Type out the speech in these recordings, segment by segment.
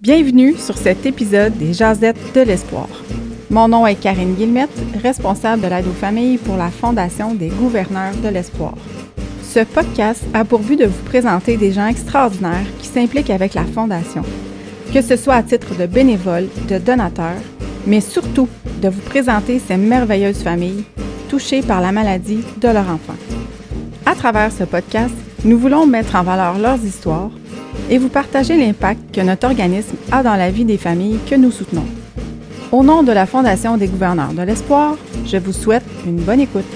Bienvenue sur cet épisode des Jasettes de l'Espoir. Mon nom est Karine Guillemette, responsable de l'aide aux familles pour la Fondation des gouverneurs de l'Espoir. Ce podcast a pour but de vous présenter des gens extraordinaires qui s'impliquent avec la Fondation, que ce soit à titre de bénévoles, de donateurs, mais surtout de vous présenter ces merveilleuses familles touchées par la maladie de leur enfant. À travers ce podcast, nous voulons mettre en valeur leurs histoires et vous partager l'impact que notre organisme a dans la vie des familles que nous soutenons. Au nom de la Fondation des gouverneurs de l'Espoir, je vous souhaite une bonne écoute.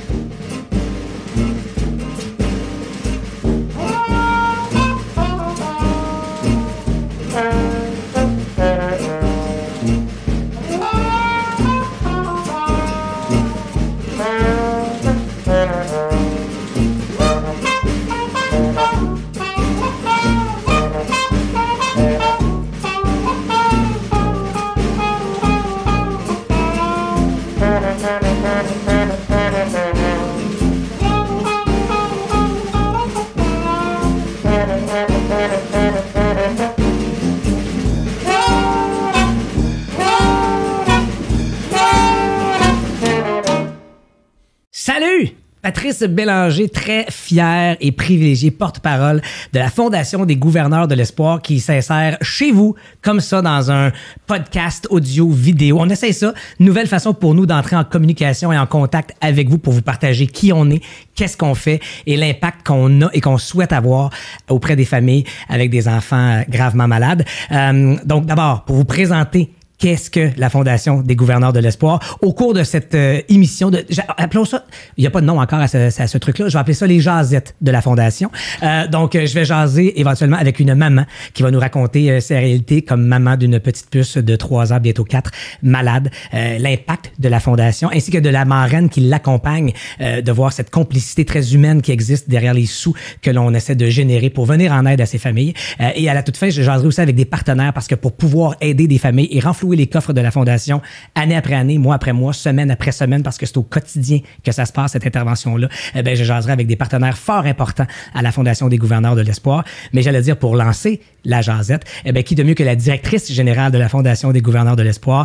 Salut! Patrice Bélanger, très fier et privilégié porte-parole de la Fondation des gouverneurs de l'Espoir qui s'insère chez vous, comme ça, dans un podcast audio-vidéo. On essaie ça. Nouvelle façon pour nous d'entrer en communication et en contact avec vous pour vous partager qui on est, qu'est-ce qu'on fait et l'impact qu'on a et qu'on souhaite avoir auprès des familles avec des enfants gravement malades. Donc, d'abord, pour vous présenter qu'est-ce que la Fondation des gouverneurs de l'Espoir? Au cours de cette émission, appelons ça, il n'y a pas de nom encore à ce truc-là, je vais appeler ça les jasettes de la Fondation. Donc, je vais jaser éventuellement avec une maman qui va nous raconter ses réalités comme maman d'une petite puce de 3 ans, bientôt 4, malade, l'impact de la Fondation, ainsi que de la marraine qui l'accompagne, de voir cette complicité très humaine qui existe derrière les sous que l'on essaie de générer pour venir en aide à ces familles. Et à la toute fin, je jaserai aussi avec des partenaires parce que pour pouvoir aider des familles et renflouer les coffres de la Fondation année après année, mois après mois, semaine après semaine, parce que c'est au quotidien que ça se passe, cette intervention-là, je jaserai avec des partenaires fort importants à la Fondation des gouverneurs de l'Espoir. Mais j'allais dire, pour lancer la jasette, qui de mieux que la directrice générale de la Fondation des gouverneurs de l'Espoir,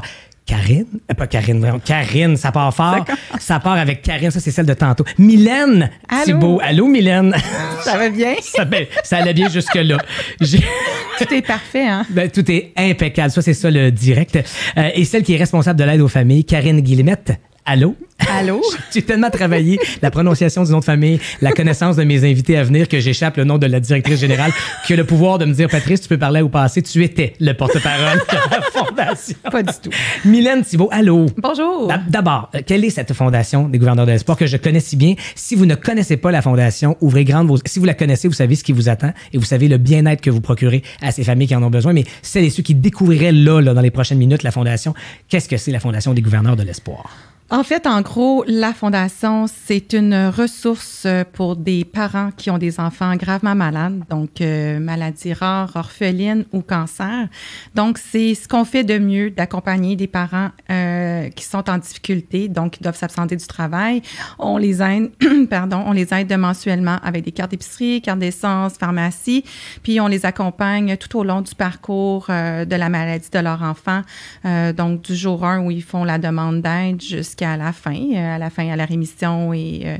Karine, ça part fort. Ça part avec Karine, ça c'est celle de tantôt. Mylène Thibault. Allô, Mylène. Ça va bien? Ça allait bien jusque-là. Tout est parfait, hein? Tout est impeccable. Ça, c'est ça le direct. Et celle qui est responsable de l'aide aux familles, Karine Guillemette. Allô? Allô? J'ai tellement travaillé la prononciation du nom de famille, la connaissance de mes invités à venir que j'échappe le nom de la directrice générale qui a le pouvoir de me dire, Patrice, tu peux parler au passé, tu étais le porte-parole de la Fondation. Pas du tout. Mylène Thibault, allô? Bonjour. D'abord, quelle est cette Fondation des gouverneurs de l'Espoir que je connais si bien? Si vous ne connaissez pas la Fondation, ouvrez grande vos... Si vous la connaissez, vous savez ce qui vous attend et vous savez le bien-être que vous procurez à ces familles qui en ont besoin. Mais celles et ceux qui découvriraient là, dans les prochaines minutes, la Fondation, qu'est-ce que c'est la Fondation des gouverneurs de l'Espoir? En fait, en gros, la Fondation, c'est une ressource pour des parents qui ont des enfants gravement malades, donc maladies rares, orphelines ou cancer. Donc, c'est ce qu'on fait de mieux d'accompagner des parents qui sont en difficulté, donc qui doivent s'absenter du travail. On les aide, on les aide mensuellement avec des cartes d'épicerie, cartes d'essence, pharmacie, puis on les accompagne tout au long du parcours de la maladie de leur enfant, donc du jour 1 où ils font la demande d'aide jusqu'à la fin, à la rémission et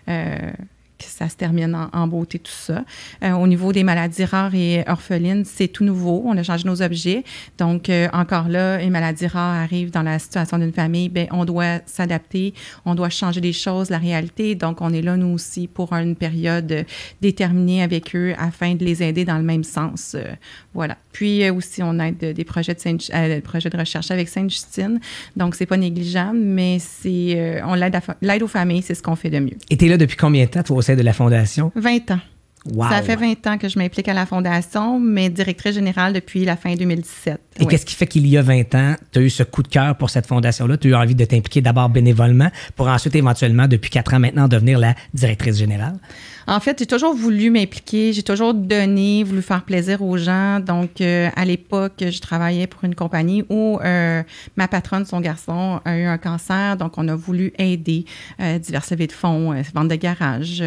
que ça se termine en beauté, tout ça. Au niveau des maladies rares et orphelines, c'est tout nouveau. On a changé nos objets. Donc, encore là, les maladies rares arrivent dans la situation d'une famille. Bien, on doit s'adapter, on doit changer les choses, la réalité. Donc, on est là, nous aussi, pour une période déterminée avec eux afin de les aider dans le même sens. Voilà. Puis aussi, on aide des projets de recherche avec Sainte-Justine. Donc, c'est pas négligeable, mais c'est on l'aide aux familles, c'est ce qu'on fait de mieux. Et t'es là depuis combien de temps, toi, au sein de la Fondation? 20 ans. Wow. Ça fait 20 ans que je m'implique à la Fondation, mais directrice générale depuis la fin 2017. Et qu'est-ce qui fait qu'il y a 20 ans, tu as eu ce coup de cœur pour cette fondation-là? Tu as eu envie de t'impliquer d'abord bénévolement pour ensuite, éventuellement, depuis 4 ans maintenant, devenir la directrice générale? En fait, j'ai toujours voulu m'impliquer, j'ai toujours donné, voulu faire plaisir aux gens. Donc, à l'époque, je travaillais pour une compagnie où ma patronne, son garçon, a eu un cancer. Donc, on a voulu aider, diverses levées de fonds, vente de garage,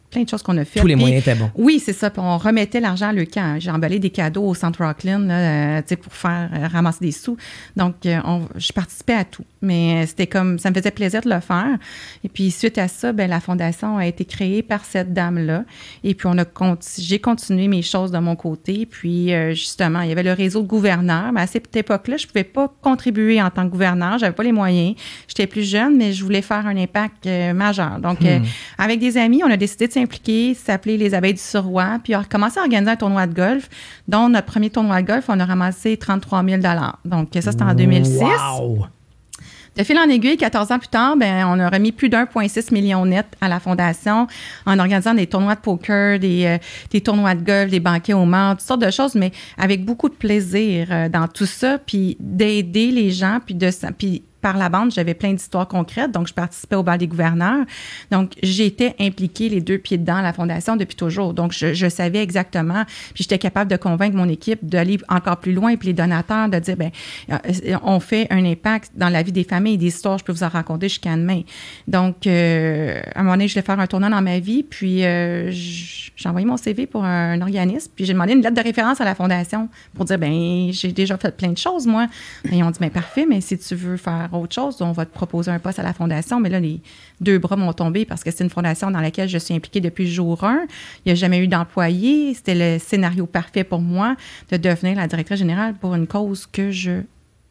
plein de choses qu'on a faites. Tous les moyens étaient bons. Oui, c'est ça. Puis on remettait l'argent à le camp. J'ai emballé des cadeaux au Centre Rockland là, pour faire ramasser des sous. Donc, je participais à tout. Mais c'était comme, ça me faisait plaisir de le faire. Et puis, suite à ça, la fondation a été créée par cette dame-là. Et puis, j'ai continué mes choses de mon côté. Puis, justement, il y avait le réseau de gouverneurs. Mais à cette époque-là, je ne pouvais pas contribuer en tant que gouverneur. Je n'avais pas les moyens. J'étais plus jeune, mais je voulais faire un impact majeur. Donc, avec des amis, on a décidé de s'impliquer, s'appeler les Abeilles du Surroi, puis on a commencé à organiser un tournoi de golf, dont notre premier tournoi de golf, on a ramassé 33 000 $. Donc, ça, c'était en 2006. Wow! De fil en aiguille, 14 ans plus tard, on a remis plus d'1,6 million net à la Fondation en organisant des tournois de poker, des tournois de golf, des banquets aux morts, toutes sortes de choses, mais avec beaucoup de plaisir dans tout ça, puis d'aider les gens, puis par la bande, j'avais plein d'histoires concrètes, donc je participais au bal des gouverneurs. Donc, j'étais impliquée les 2 pieds dedans à la Fondation depuis toujours. Donc, je savais exactement, puis j'étais capable de convaincre mon équipe d'aller encore plus loin, puis les donateurs de dire, on fait un impact dans la vie des familles, des histoires, je peux vous en raconter jusqu'à demain. Donc, à un moment donné, je voulais faire un tournant dans ma vie, puis j'ai envoyé mon CV pour un organisme, puis j'ai demandé une lettre de référence à la Fondation pour dire, j'ai déjà fait plein de choses, moi. Et ils ont dit, parfait, mais si tu veux faire autre chose, on va te proposer un poste à la Fondation. Mais là, les 2 bras m'ont tombé parce que c'est une fondation dans laquelle je suis impliquée depuis le jour 1. Il n'y a jamais eu d'employé. C'était le scénario parfait pour moi de devenir la directrice générale pour une cause que je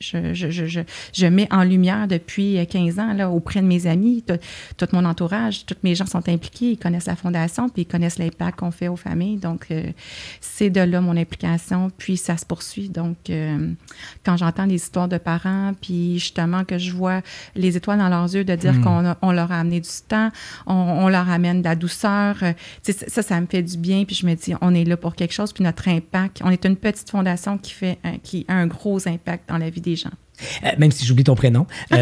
mets en lumière depuis 15 ans là, auprès de mes amis, tout mon entourage, tous mes gens sont impliqués, ils connaissent la Fondation, puis ils connaissent l'impact qu'on fait aux familles. Donc, c'est de là mon implication, puis ça se poursuit. Donc, quand j'entends les histoires de parents, puis justement que je vois les étoiles dans leurs yeux de dire qu'on leur a amené du temps, on leur amène de la douceur, ça me fait du bien, puis je me dis, on est là pour quelque chose, puis notre impact, on est une petite fondation qui a un gros impact dans la vie des gens. Même si j'oublie ton prénom,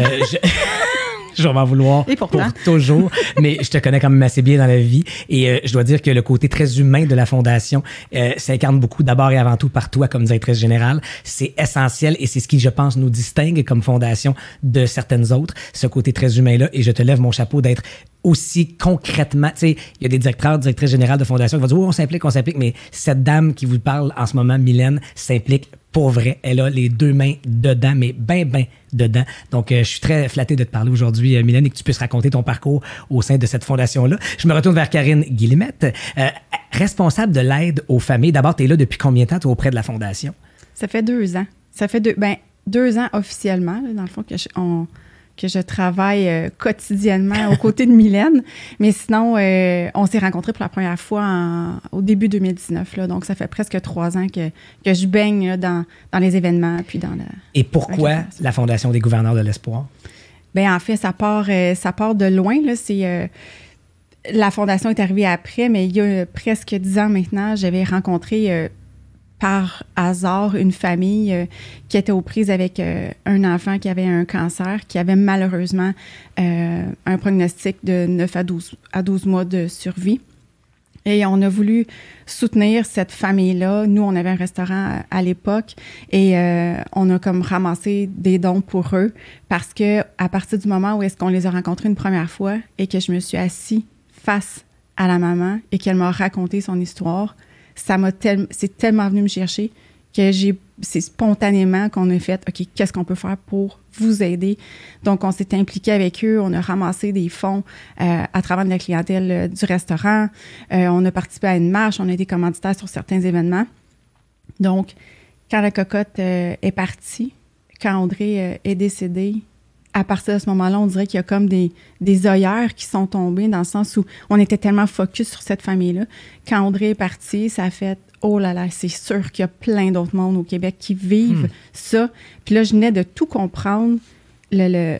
je vais m'en vouloir pour toujours, mais je te connais quand même assez bien dans la vie et je dois dire que le côté très humain de la Fondation s'incarne beaucoup d'abord et avant tout par toi comme directrice générale. C'est essentiel et c'est ce qui, je pense, nous distingue comme Fondation de certaines autres, ce côté très humain-là, et je te lève mon chapeau d'être aussi concrètement, tu sais, il y a des directrices générales de Fondation qui vont dire, on s'implique, mais cette dame qui vous parle en ce moment, Mylène, s'implique pour vrai. Elle a les 2 mains dedans, mais ben dedans. Donc, je suis très flatté de te parler aujourd'hui, Mylène, et que tu puisses raconter ton parcours au sein de cette fondation-là. Je me retourne vers Karine Guillemette, responsable de l'aide aux familles. D'abord, tu es là depuis combien de temps, toi, auprès de la Fondation? Ça fait 2 ans. Ça fait 2 ans officiellement, là, dans le fond, que je travaille quotidiennement aux côtés de Mylène. Mais sinon, on s'est rencontrés pour la première fois au début 2019. Là, donc, ça fait presque 3 ans que je baigne là, dans les événements. Puis dans Et pourquoi la Fondation des gouverneurs de l'espoir? Bien, en fait, ça part de loin. Là. La Fondation est arrivée après, mais il y a presque 10 ans maintenant, j'avais rencontré par hasard une famille qui était aux prises avec un enfant qui avait un cancer, qui avait malheureusement un prognostic de 9 à 12 mois de survie. Et on a voulu soutenir cette famille-là. Nous, on avait un restaurant à l'époque et on a comme ramassé des dons pour eux parce que à partir du moment où est-ce qu'on les a rencontrés une première fois et que je me suis assise face à la maman et qu'elle m'a raconté son histoire, c'est tellement venu me chercher que c'est spontanément qu'on a fait, OK, qu'est-ce qu'on peut faire pour vous aider? Donc, on s'est impliqué avec eux, on a ramassé des fonds à travers la clientèle du restaurant, on a participé à une marche, on a été commanditaire sur certains événements. Donc, quand la cocotte est partie, quand Audrey est décédée, à partir de ce moment-là, on dirait qu'il y a comme des œillères qui sont tombées dans le sens où on était tellement focus sur cette famille-là. Quand Audrey est partie, ça a fait « Oh là là, c'est sûr qu'il y a plein d'autres mondes au Québec qui vivent ça. » Puis là, je venais de tout comprendre, le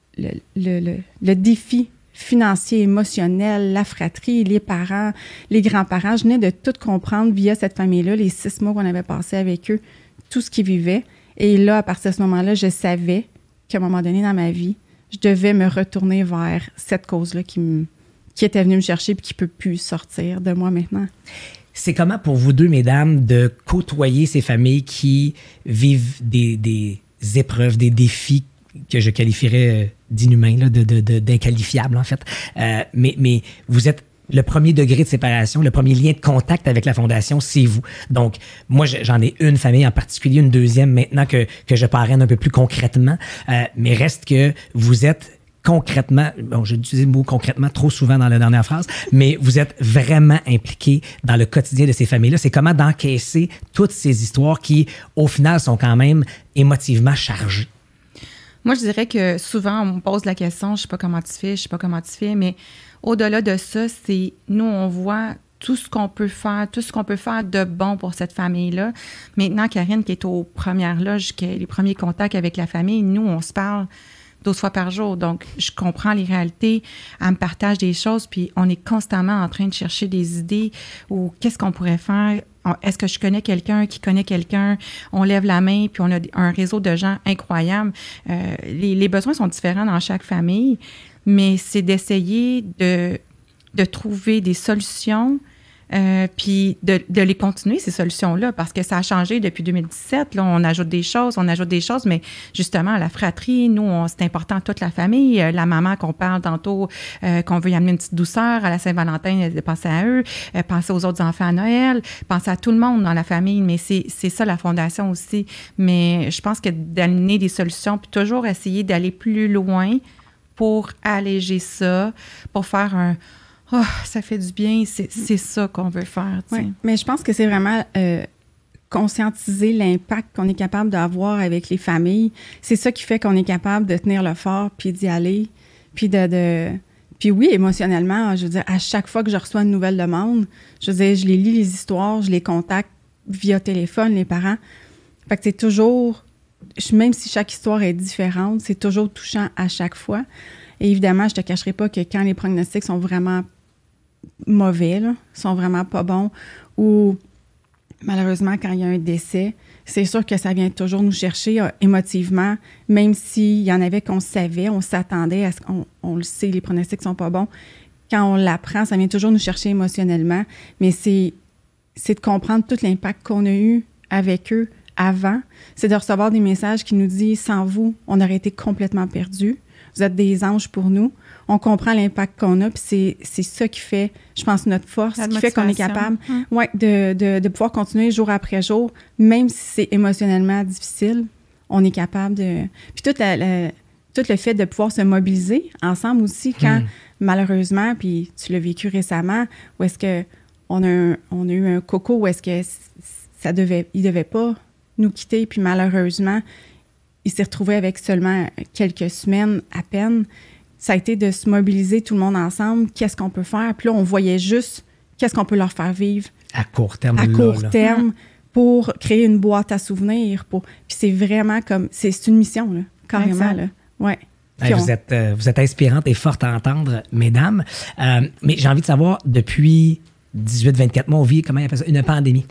défi financier, émotionnel, la fratrie, les parents, les grands-parents. Je venais de tout comprendre via cette famille-là, les 6 mois qu'on avait passés avec eux, tout ce qu'ils vivaient. Et là, à partir de ce moment-là, je savais qu'à un moment donné dans ma vie, je devais me retourner vers cette cause-là qui était venue me chercher et qui ne peut plus sortir de moi maintenant. C'est comment pour vous deux, mesdames, de côtoyer ces familles qui vivent des épreuves, des défis que je qualifierais d'inhumains, là, d'inqualifiables en fait. Mais vous êtes le premier degré de séparation, le premier lien de contact avec la Fondation, c'est vous. Donc, moi, j'en ai une famille en particulier, une deuxième maintenant que je parraine un peu plus concrètement, mais reste que vous êtes concrètement, bon, j'ai utilisé le mot concrètement trop souvent dans la dernière phrase, mais vous êtes vraiment impliqué dans le quotidien de ces familles-là. C'est comment d'encaisser toutes ces histoires qui, au final, sont quand même émotivement chargées. Moi, je dirais que souvent, on me pose la question, je sais pas comment tu fais, mais au-delà de ça, c'est nous, on voit tout ce qu'on peut faire de bon pour cette famille-là. Maintenant, Karine, qui est aux premières loges, qui a les premiers contacts avec la famille, nous, on se parle 12 fois par jour. Donc, je comprends les réalités, elle me partage des choses, puis on est constamment en train de chercher des idées ou qu'est-ce qu'on pourrait faire. Est-ce que je connais quelqu'un qui connaît quelqu'un? On lève la main, puis on a un réseau de gens incroyable. Les besoins sont différents dans chaque famille, mais c'est d'essayer de trouver des solutions, puis de les continuer, ces solutions-là, parce que ça a changé depuis 2017. Là, on ajoute des choses, mais justement, la fratrie, nous, c'est important à toute la famille. La maman qu'on parle tantôt, qu'on veut y amener une petite douceur à la Saint-Valentin, penser à eux, penser aux autres enfants à Noël, penser à tout le monde dans la famille, mais c'est ça la Fondation aussi. Mais je pense que d'amener des solutions, puis toujours essayer d'aller plus loin pour alléger ça, pour faire un... Oh, ça fait du bien, c'est ça qu'on veut faire. Oui, mais je pense que c'est vraiment conscientiser l'impact qu'on est capable d'avoir avec les familles. C'est ça qui fait qu'on est capable de tenir le fort, puis d'y aller, puis Puis oui, émotionnellement, je veux dire, à chaque fois que je reçois une nouvelle demande, je veux dire, je les lis les histoires, je les contacte via téléphone, les parents. Fait que c'est toujours, même si chaque histoire est différente, c'est toujours touchant à chaque fois. Et évidemment, je te cacherai pas que quand les pronostics sont vraiment mauvais, là, sont vraiment pas bons, ou malheureusement, quand il y a un décès, c'est sûr que ça vient toujours nous chercher émotivement, même s'il y en avait qu'on savait, on s'attendait à ce qu'on le sait, les pronostics sont pas bons. Quand on l'apprend, ça vient toujours nous chercher émotionnellement, mais c'est de comprendre tout l'impact qu'on a eu avec eux avant. C'est de recevoir des messages qui nous disent « Sans vous, on aurait été complètement perdus. Vous êtes des anges pour nous. » On comprend l'impact qu'on a, puis c'est ça qui fait, je pense, notre force, qui fait qu'on est capable de pouvoir continuer jour après jour, même si c'est émotionnellement difficile, on est capable de... Puis tout le fait de pouvoir se mobiliser ensemble aussi, quand malheureusement, puis tu l'as vécu récemment, où est-ce qu'on a eu un coco, où est-ce que il devait pas nous quitter, puis malheureusement, il s'est retrouvé avec seulement quelques semaines à peine. Ça a été de se mobiliser tout le monde ensemble. Qu'est-ce qu'on peut faire? Puis là, on voyait juste qu'est-ce qu'on peut leur faire vivre. À court terme. À court terme, pour créer une boîte à souvenirs. Puis c'est vraiment comme... C'est une mission, là, carrément. Là. Ouais. Hey, vous êtes inspirante et forte à entendre, mesdames. Mais j'ai envie de savoir, depuis 18-24 mois, on vit, comment il appelle ça, une pandémie.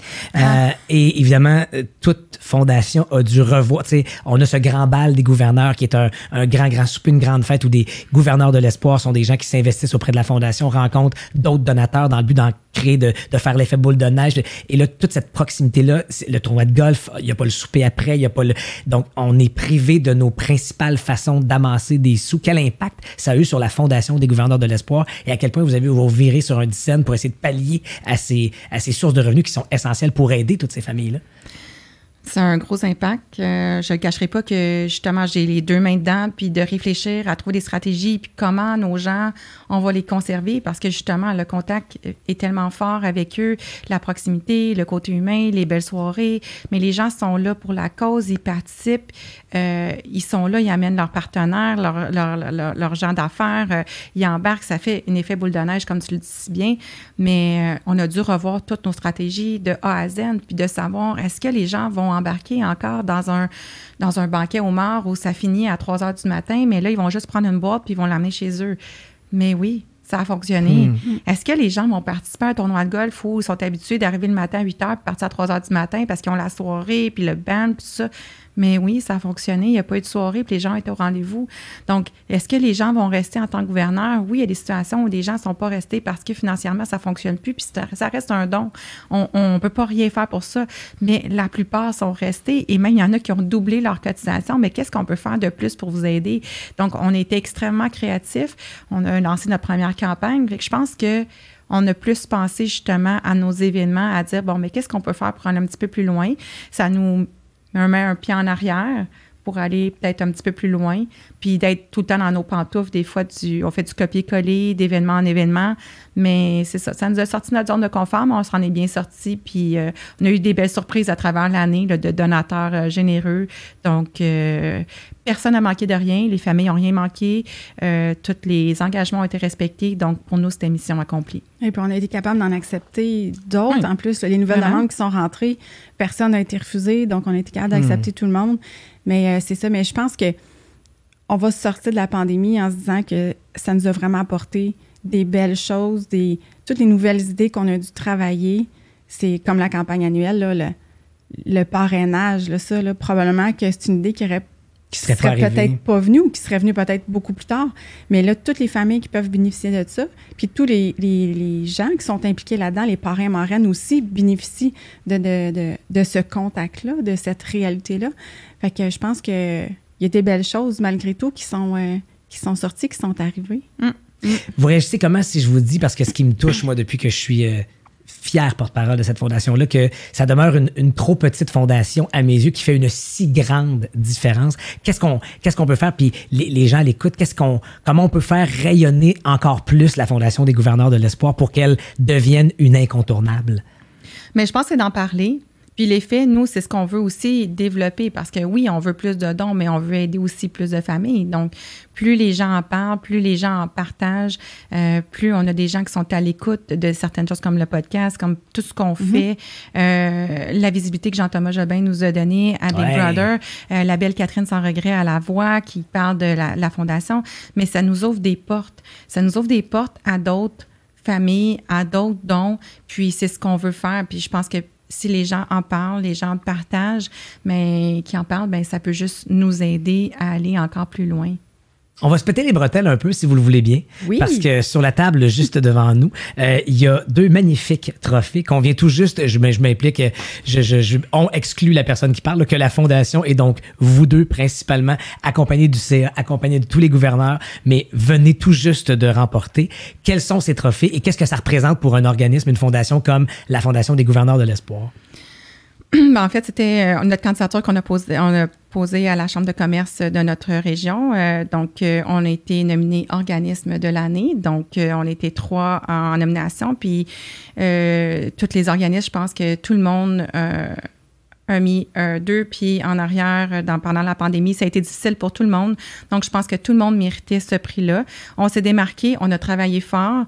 Et évidemment, toute fondation a dû revoir. Tu sais, on a ce grand bal des gouverneurs qui est un grand souper, une grande fête où des gouverneurs de l'espoir sont des gens qui s'investissent auprès de la fondation, rencontrent d'autres donateurs dans le but d'en créer, de faire l'effet boule de neige. Et là, toute cette proximité-là, le tournoi de golf, il n'y a pas le souper après, il n'y a pas le... Donc, on est privé de nos principales façons d'amasser des sous. Quel impact ça a eu sur la fondation des gouverneurs de l'espoir et à quel point vous avez viré sur un dizaine pour essayer de pallier à ces sources de revenus qui sont essentielles pour aider toutes ces familles-là? C'est un gros impact. Je ne le cacherai pas que, justement, j'ai les deux mains dedans, puis de réfléchir à trouver des stratégies, puis comment nos gens, on va les conserver, parce que, justement, le contact est tellement fort avec eux, la proximité, le côté humain, les belles soirées, mais les gens sont là pour la cause, ils participent, ils sont là, ils amènent leurs partenaires, leurs gens d'affaires, ils embarquent, ça fait un effet boule de neige, comme tu le dis si bien, mais on a dû revoir toutes nos stratégies de A à Z, puis de savoir, est-ce que les gens vont embarquer encore dans un banquet au mort où ça finit à 3 heures du matin, mais là, ils vont juste prendre une boîte puis ils vont l'amener chez eux. Mais oui, ça a fonctionné. Est-ce que les gens vont participer à un tournoi de golf où ils sont habitués d'arriver le matin à 8 heures puis partir à 3 heures du matin parce qu'ils ont la soirée puis le band puis tout ça? Mais oui, ça a fonctionné. Il n'y a pas eu de soirée puis les gens étaient au rendez-vous. Donc, est-ce que les gens vont rester en tant que gouverneur? Oui, il y a des situations où des gens ne sont pas restés parce que financièrement, ça ne fonctionne plus puis ça reste un don. On ne peut pas rien faire pour ça. Mais la plupart sont restés et même il y en a qui ont doublé leur cotisation. Mais qu'est-ce qu'on peut faire de plus pour vous aider? Donc, on a été extrêmement créatifs. On a lancé notre première campagne. Fait que je pense que on a plus pensé justement à nos événements, à dire, bon, mais qu'est-ce qu'on peut faire pour aller un petit peu plus loin? Ça nous met un pied en arrière pour aller peut-être un petit peu plus loin, puis d'être tout le temps dans nos pantoufles. Des fois, on fait du copier-coller d'événement en événement, mais c'est ça. Ça nous a sorti de notre zone de confort, mais on s'en est bien sorti, puis on a eu des belles surprises à travers l'année là, de donateurs généreux. Donc, personne n'a manqué de rien. Les familles n'ont rien manqué. Tous les engagements ont été respectés. Donc, pour nous, c'était mission accomplie. Et puis, on a été capable d'en accepter d'autres. En plus, les nouvelles demandes qui sont rentrées, personne n'a été refusé. Donc, on a été capable d'accepter tout le monde. Mais c'est ça. Mais je pense que on va sortir de la pandémie en se disant que ça nous a vraiment apporté des belles choses, toutes les nouvelles idées qu'on a dû travailler. C'est comme la campagne annuelle, là, le parrainage, là, ça, là, probablement que c'est une idée qui serait peut-être pas venue ou qui serait venue peut-être beaucoup plus tard. Mais là, toutes les familles qui peuvent bénéficier de ça, puis tous les gens qui sont impliqués là-dedans, les parrains, marraines aussi, bénéficient de ce contact-là, de cette réalité-là. Fait que je pense qu'il y a des belles choses, malgré tout, qui sont sorties, qui sont arrivées. Vous réagissez comment si je vous dis, parce que ce qui me touche, moi, depuis que je suis fier porte-parole de cette fondation-là, que ça demeure une trop petite fondation à mes yeux qui fait une si grande différence. Qu'est-ce qu'on peut faire? Puis les gens l'écoutent. Comment on peut faire rayonner encore plus la Fondation des gouverneurs de l'espoir pour qu'elle devienne une incontournable? Mais je pense que c'est d'en parler. Puis les faits, nous, c'est ce qu'on veut aussi développer parce que oui, on veut plus de dons, mais on veut aider aussi plus de familles. Donc, plus les gens en parlent, plus les gens en partagent, plus on a des gens qui sont à l'écoute de certaines choses comme le podcast, comme tout ce qu'on fait, la visibilité que Jean-Thomas Jobin nous a donnée à Big Brother, la belle Catherine Sans Regret à la voix qui parle de la Fondation, mais ça nous ouvre des portes. Ça nous ouvre des portes à d'autres familles, à d'autres dons, puis c'est ce qu'on veut faire. Puis je pense que si les gens en parlent, les gens partagent, mais qui en parlent, bien, ça peut juste nous aider à aller encore plus loin. On va se péter les bretelles un peu, si vous le voulez bien. Oui. Parce que sur la table, juste devant nous, il y a 2 magnifiques trophées qu'on vient tout juste, je m'implique, on exclut la personne qui parle, que la Fondation est donc vous deux principalement, accompagnés du CA, accompagnés de tous les gouverneurs, mais venez tout juste de remporter. Quels sont ces trophées et qu'est-ce que ça représente pour un organisme, une fondation comme la Fondation des gouverneurs de l'espoir? Ben, en fait, c'était notre candidature qu'on a posée à la Chambre de commerce de notre région. Donc, on a été nominé organisme de l'année. Donc, on a été 3 en nomination. Puis, tous les organismes, je pense que tout le monde a mis 2 pieds en arrière pendant la pandémie. Ça a été difficile pour tout le monde. Donc, je pense que tout le monde méritait ce prix-là. On s'est démarqué, on a travaillé fort.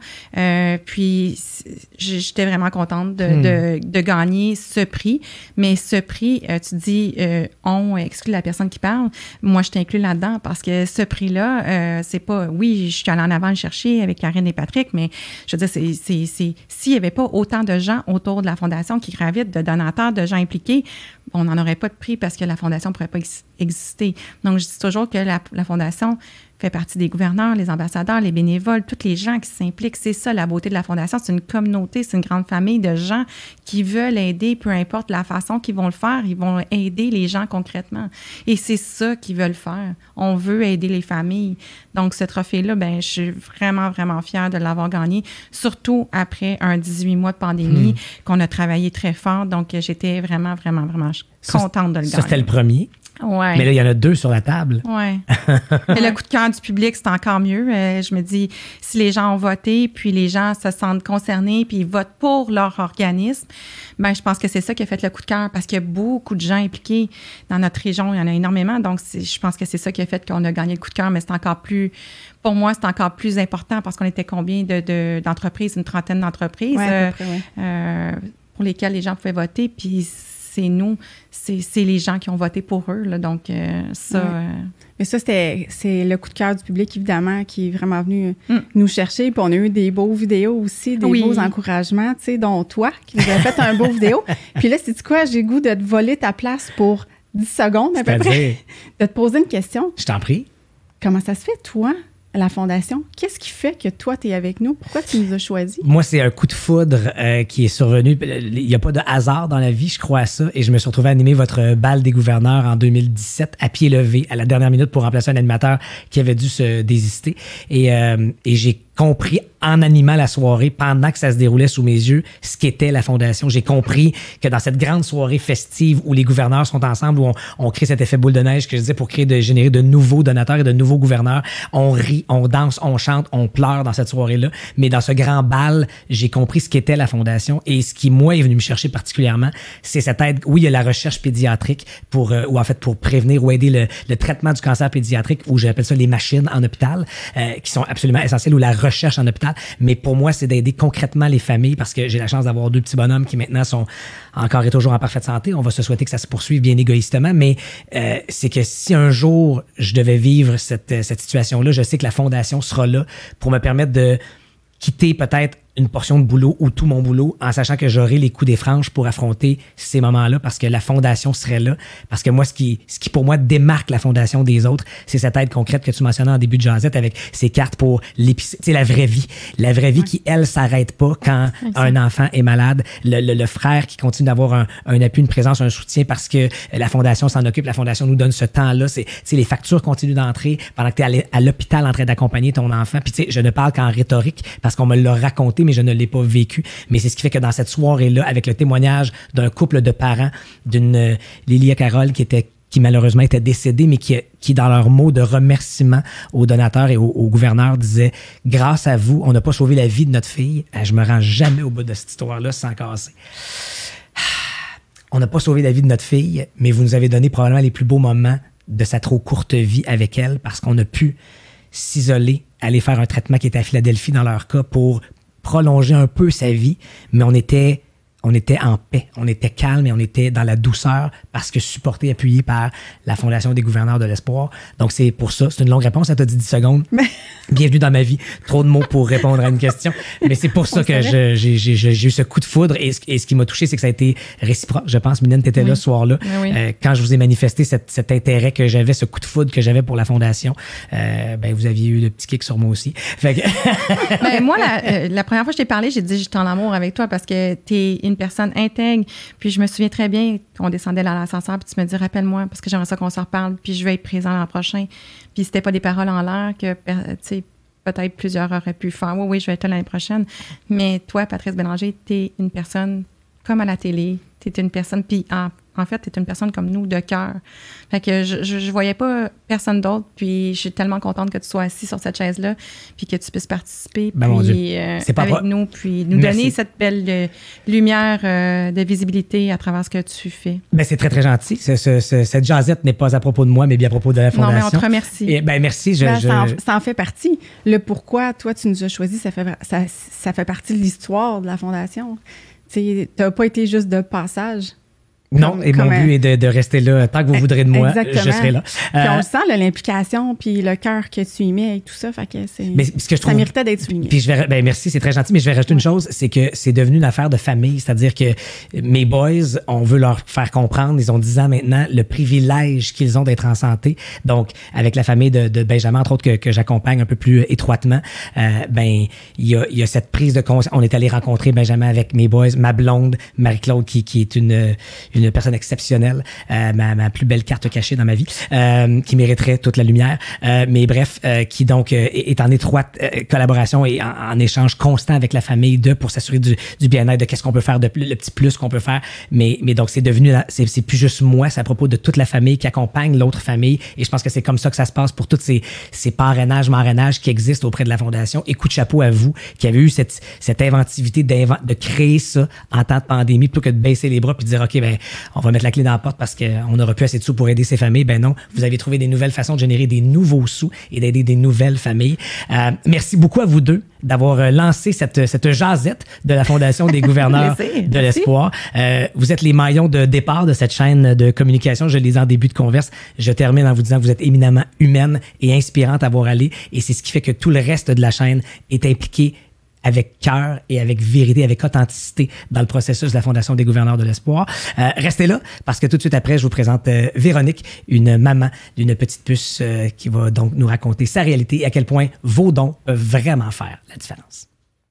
Puis, j'étais vraiment contente de gagner ce prix. Mais ce prix, tu dis, on exclut la personne qui parle. Moi, je t'inclus là-dedans parce que ce prix-là, c'est pas... Oui, je suis allée en avant le chercher avec Karine et Patrick, mais je veux dire, s'il n'y avait pas autant de gens autour de la Fondation qui gravitent, de donateurs, de gens impliqués, on n'en aurait pas de prix parce que la Fondation ne pourrait pas exister. Donc, je dis toujours que la Fondation fait partie des gouverneurs, les ambassadeurs, les bénévoles, tous les gens qui s'impliquent. C'est ça, la beauté de la Fondation. C'est une communauté, c'est une grande famille de gens qui veulent aider, peu importe la façon qu'ils vont le faire, ils vont aider les gens concrètement. Et c'est ça qu'ils veulent faire. On veut aider les familles. Donc, ce trophée-là, ben, je suis vraiment, vraiment fière de l'avoir gagné, surtout après un 18 mois de pandémie qu'on a travaillé très fort. Donc, j'étais vraiment, vraiment, vraiment contente de le gagner. Ça, c'était le premier. Ouais. Mais là, il y en a 2 sur la table. Oui. Et le coup de cœur du public, c'est encore mieux. Je me dis, si les gens ont voté, puis les gens se sentent concernés, puis ils votent pour leur organisme, ben je pense que c'est ça qui a fait le coup de cœur, parce qu'il y a beaucoup de gens impliqués dans notre région. Il y en a énormément. Donc, je pense que c'est ça qui a fait qu'on a gagné le coup de cœur, mais c'est encore plus... Pour moi, c'est encore plus important parce qu'on était combien d'entreprises? Une trentaine d'entreprises pour lesquelles les gens pouvaient voter, puis c'est nous, c'est les gens qui ont voté pour eux. Là, donc, ça... Ouais. Mais ça, c'est le coup de cœur du public, évidemment, qui est vraiment venu nous chercher. Puis on a eu des beaux vidéos aussi, des beaux encouragements, tu sais, dont toi, qui nous a fait un beau vidéo. Puis là, sais-tu quoi? J'ai le goût de te voler ta place pour 10 secondes à peu près, de te poser une question. Je t'en prie. Comment ça se fait, toi, la Fondation? Qu'est-ce qui fait que toi, tu es avec nous? Pourquoi tu nous as choisis? Moi, c'est un coup de foudre qui est survenu. Il n'y a pas de hasard dans la vie, je crois à ça. Et je me suis retrouvé à animer votre bal des gouverneurs en 2017 à pied levé, à la dernière minute pour remplacer un animateur qui avait dû se désister. Et j'ai compris en animant la soirée, pendant que ça se déroulait sous mes yeux, ce qu'était la Fondation. J'ai compris que dans cette grande soirée festive où les gouverneurs sont ensemble, où on crée cet effet boule de neige que je disais pour générer de nouveaux donateurs et de nouveaux gouverneurs, on rit, on danse, on chante, on pleure dans cette soirée-là. Mais dans ce grand bal, j'ai compris ce qu'était la Fondation et ce qui, moi, est venu me chercher particulièrement, c'est cette aide. Oui, il y a la recherche pédiatrique pour prévenir ou aider le traitement du cancer pédiatrique, ou j'appelle ça les machines en hôpital, qui sont absolument essentielles, ou la recherche en hôpital. Mais pour moi, c'est d'aider concrètement les familles parce que j'ai la chance d'avoir 2 petits bonhommes qui maintenant sont encore et toujours en parfaite santé. On va se souhaiter que ça se poursuive bien égoïstement, mais c'est que si un jour je devais vivre cette situation-là, je sais que la Fondation sera là pour me permettre de quitter peut-être une portion de boulot ou tout mon boulot en sachant que j'aurai les coups des franges pour affronter ces moments-là parce que la Fondation serait là. Parce que moi, ce qui pour moi démarque la Fondation des autres, c'est cette aide concrète que tu mentionnais en début de Jazette avec ces cartes pour l'épicerie. Tu sais, la vraie vie. La vraie vie qui, elle, s'arrête pas quand un enfant est malade. Le frère qui continue d'avoir un appui, une présence, un soutien parce que la Fondation s'en occupe. La Fondation nous donne ce temps-là. C'est, tu sais, les factures continuent d'entrer pendant que tu es à l'hôpital en train d'accompagner ton enfant. Puis, tu sais, je ne parle qu'en rhétorique parce qu'on me l'a raconté, mais je ne l'ai pas vécu. Mais c'est ce qui fait que dans cette soirée-là, avec le témoignage d'un couple de parents, d'une Lilia Carole qui malheureusement était décédée, mais qui dans leurs mots de remerciement aux donateurs et aux gouverneurs disait « Grâce à vous, on n'a pas sauvé la vie de notre fille. » Je me rends jamais au bout de cette histoire-là sans casser. On n'a pas sauvé la vie de notre fille, mais vous nous avez donné probablement les plus beaux moments de sa trop courte vie avec elle parce qu'on a pu s'isoler, aller faire un traitement qui était à Philadelphie dans leur cas pour prolonger un peu sa vie, mais on était en paix, on était calme et on était dans la douceur parce que supporté, appuyé par la Fondation des gouverneurs de l'espoir. Donc, c'est pour ça. C'est une longue réponse, ça t'a dit 10 secondes. Bienvenue dans ma vie. Trop de mots pour répondre à une question. Mais c'est pour ça que j'ai eu ce coup de foudre et ce qui m'a touché, c'est que ça a été réciproque. Je pense, Mylène, t'étais là ce soir-là. Quand je vous ai manifesté cet intérêt que j'avais, ce coup de foudre que j'avais pour la Fondation, vous aviez eu le petit kick sur moi aussi. Fait que moi, la première fois que je t'ai parlé, j'ai dit j'étais en amour avec toi parce que t'es une personne intègre. Puis je me souviens très bien qu'on descendait dans l'ascenseur, puis tu me dis rappelle-moi parce que j'aimerais ça qu'on se reparle, puis je vais être présent l'an prochain. Puis c'était pas des paroles en l'air que, tu sais, peut-être plusieurs auraient pu faire. Oui, je vais être là l'année prochaine. Mais toi, Patrice Bélanger, t'es une personne comme à la télé. T'es une personne, puis en fait, t'es une personne comme nous, de cœur. Fait que je voyais pas personne d'autre, puis je suis tellement contente que tu sois assis sur cette chaise-là, puis que tu puisses participer, puis avec nous, puis nous donner cette belle lumière de visibilité à travers ce que tu fais. Ben, c'est très, très gentil. Cette jasette n'est pas à propos de moi, mais bien à propos de la Fondation. Non, mais on te remercie. Et, merci. Ça en fait partie. Le pourquoi, toi, tu nous as choisi, ça fait partie de l'histoire de la Fondation. Tu n'as pas été juste de passage. Non, et mon but est de rester là. Tant que vous voudrez de moi, exactement. Je serai là. Puis on le sent, l'implication, puis le cœur que tu y mets et tout ça. Fait que ça méritait d'être souligné. Puis merci, c'est très gentil, mais je vais rajouter une chose, c'est que c'est devenu une affaire de famille. C'est-à-dire que mes boys, on veut leur faire comprendre, ils ont 10 ans maintenant, le privilège qu'ils ont d'être en santé. Donc, avec la famille de Benjamin, entre autres, que j'accompagne un peu plus étroitement, il y a cette prise de conscience. On est allé rencontrer Benjamin avec mes boys, ma blonde, Marie-Claude, qui est une personne exceptionnelle, ma plus belle carte cachée dans ma vie, qui mériterait toute la lumière. Mais bref, qui donc est en étroite collaboration et en échange constant avec la famille pour s'assurer du bien-être, de qu'est-ce qu'on peut faire, le petit plus qu'on peut faire. Mais donc, c'est devenu, c'est plus juste moi, c'est à propos de toute la famille qui accompagne l'autre famille. Et je pense que c'est comme ça que ça se passe pour tous ces parrainages, marrainages qui existent auprès de la Fondation. Et coup de chapeau à vous qui avez eu cette inventivité de créer ça en temps de pandémie plutôt que de baisser les bras puis de dire, OK, on va mettre la clé dans la porte parce qu'on n'aura plus assez de sous pour aider ces familles. Ben non, vous avez trouvé des nouvelles façons de générer des nouveaux sous et d'aider des nouvelles familles. Merci beaucoup à vous deux d'avoir lancé cette jasette de la Fondation des gouverneurs de l'espoir. Vous êtes les maillons de départ de cette chaîne de communication. Je le disais en début de converse. Je termine en vous disant que vous êtes éminemment humaine et inspirante à voir aller. Et c'est ce qui fait que tout le reste de la chaîne est impliqué avec cœur et avec vérité, avec authenticité dans le processus de la Fondation des gouverneurs de l'espoir. Restez là parce que tout de suite après, je vous présente Véronique, une maman d'une petite puce qui va donc nous raconter sa réalité et à quel point vos dons peuvent vraiment faire la différence.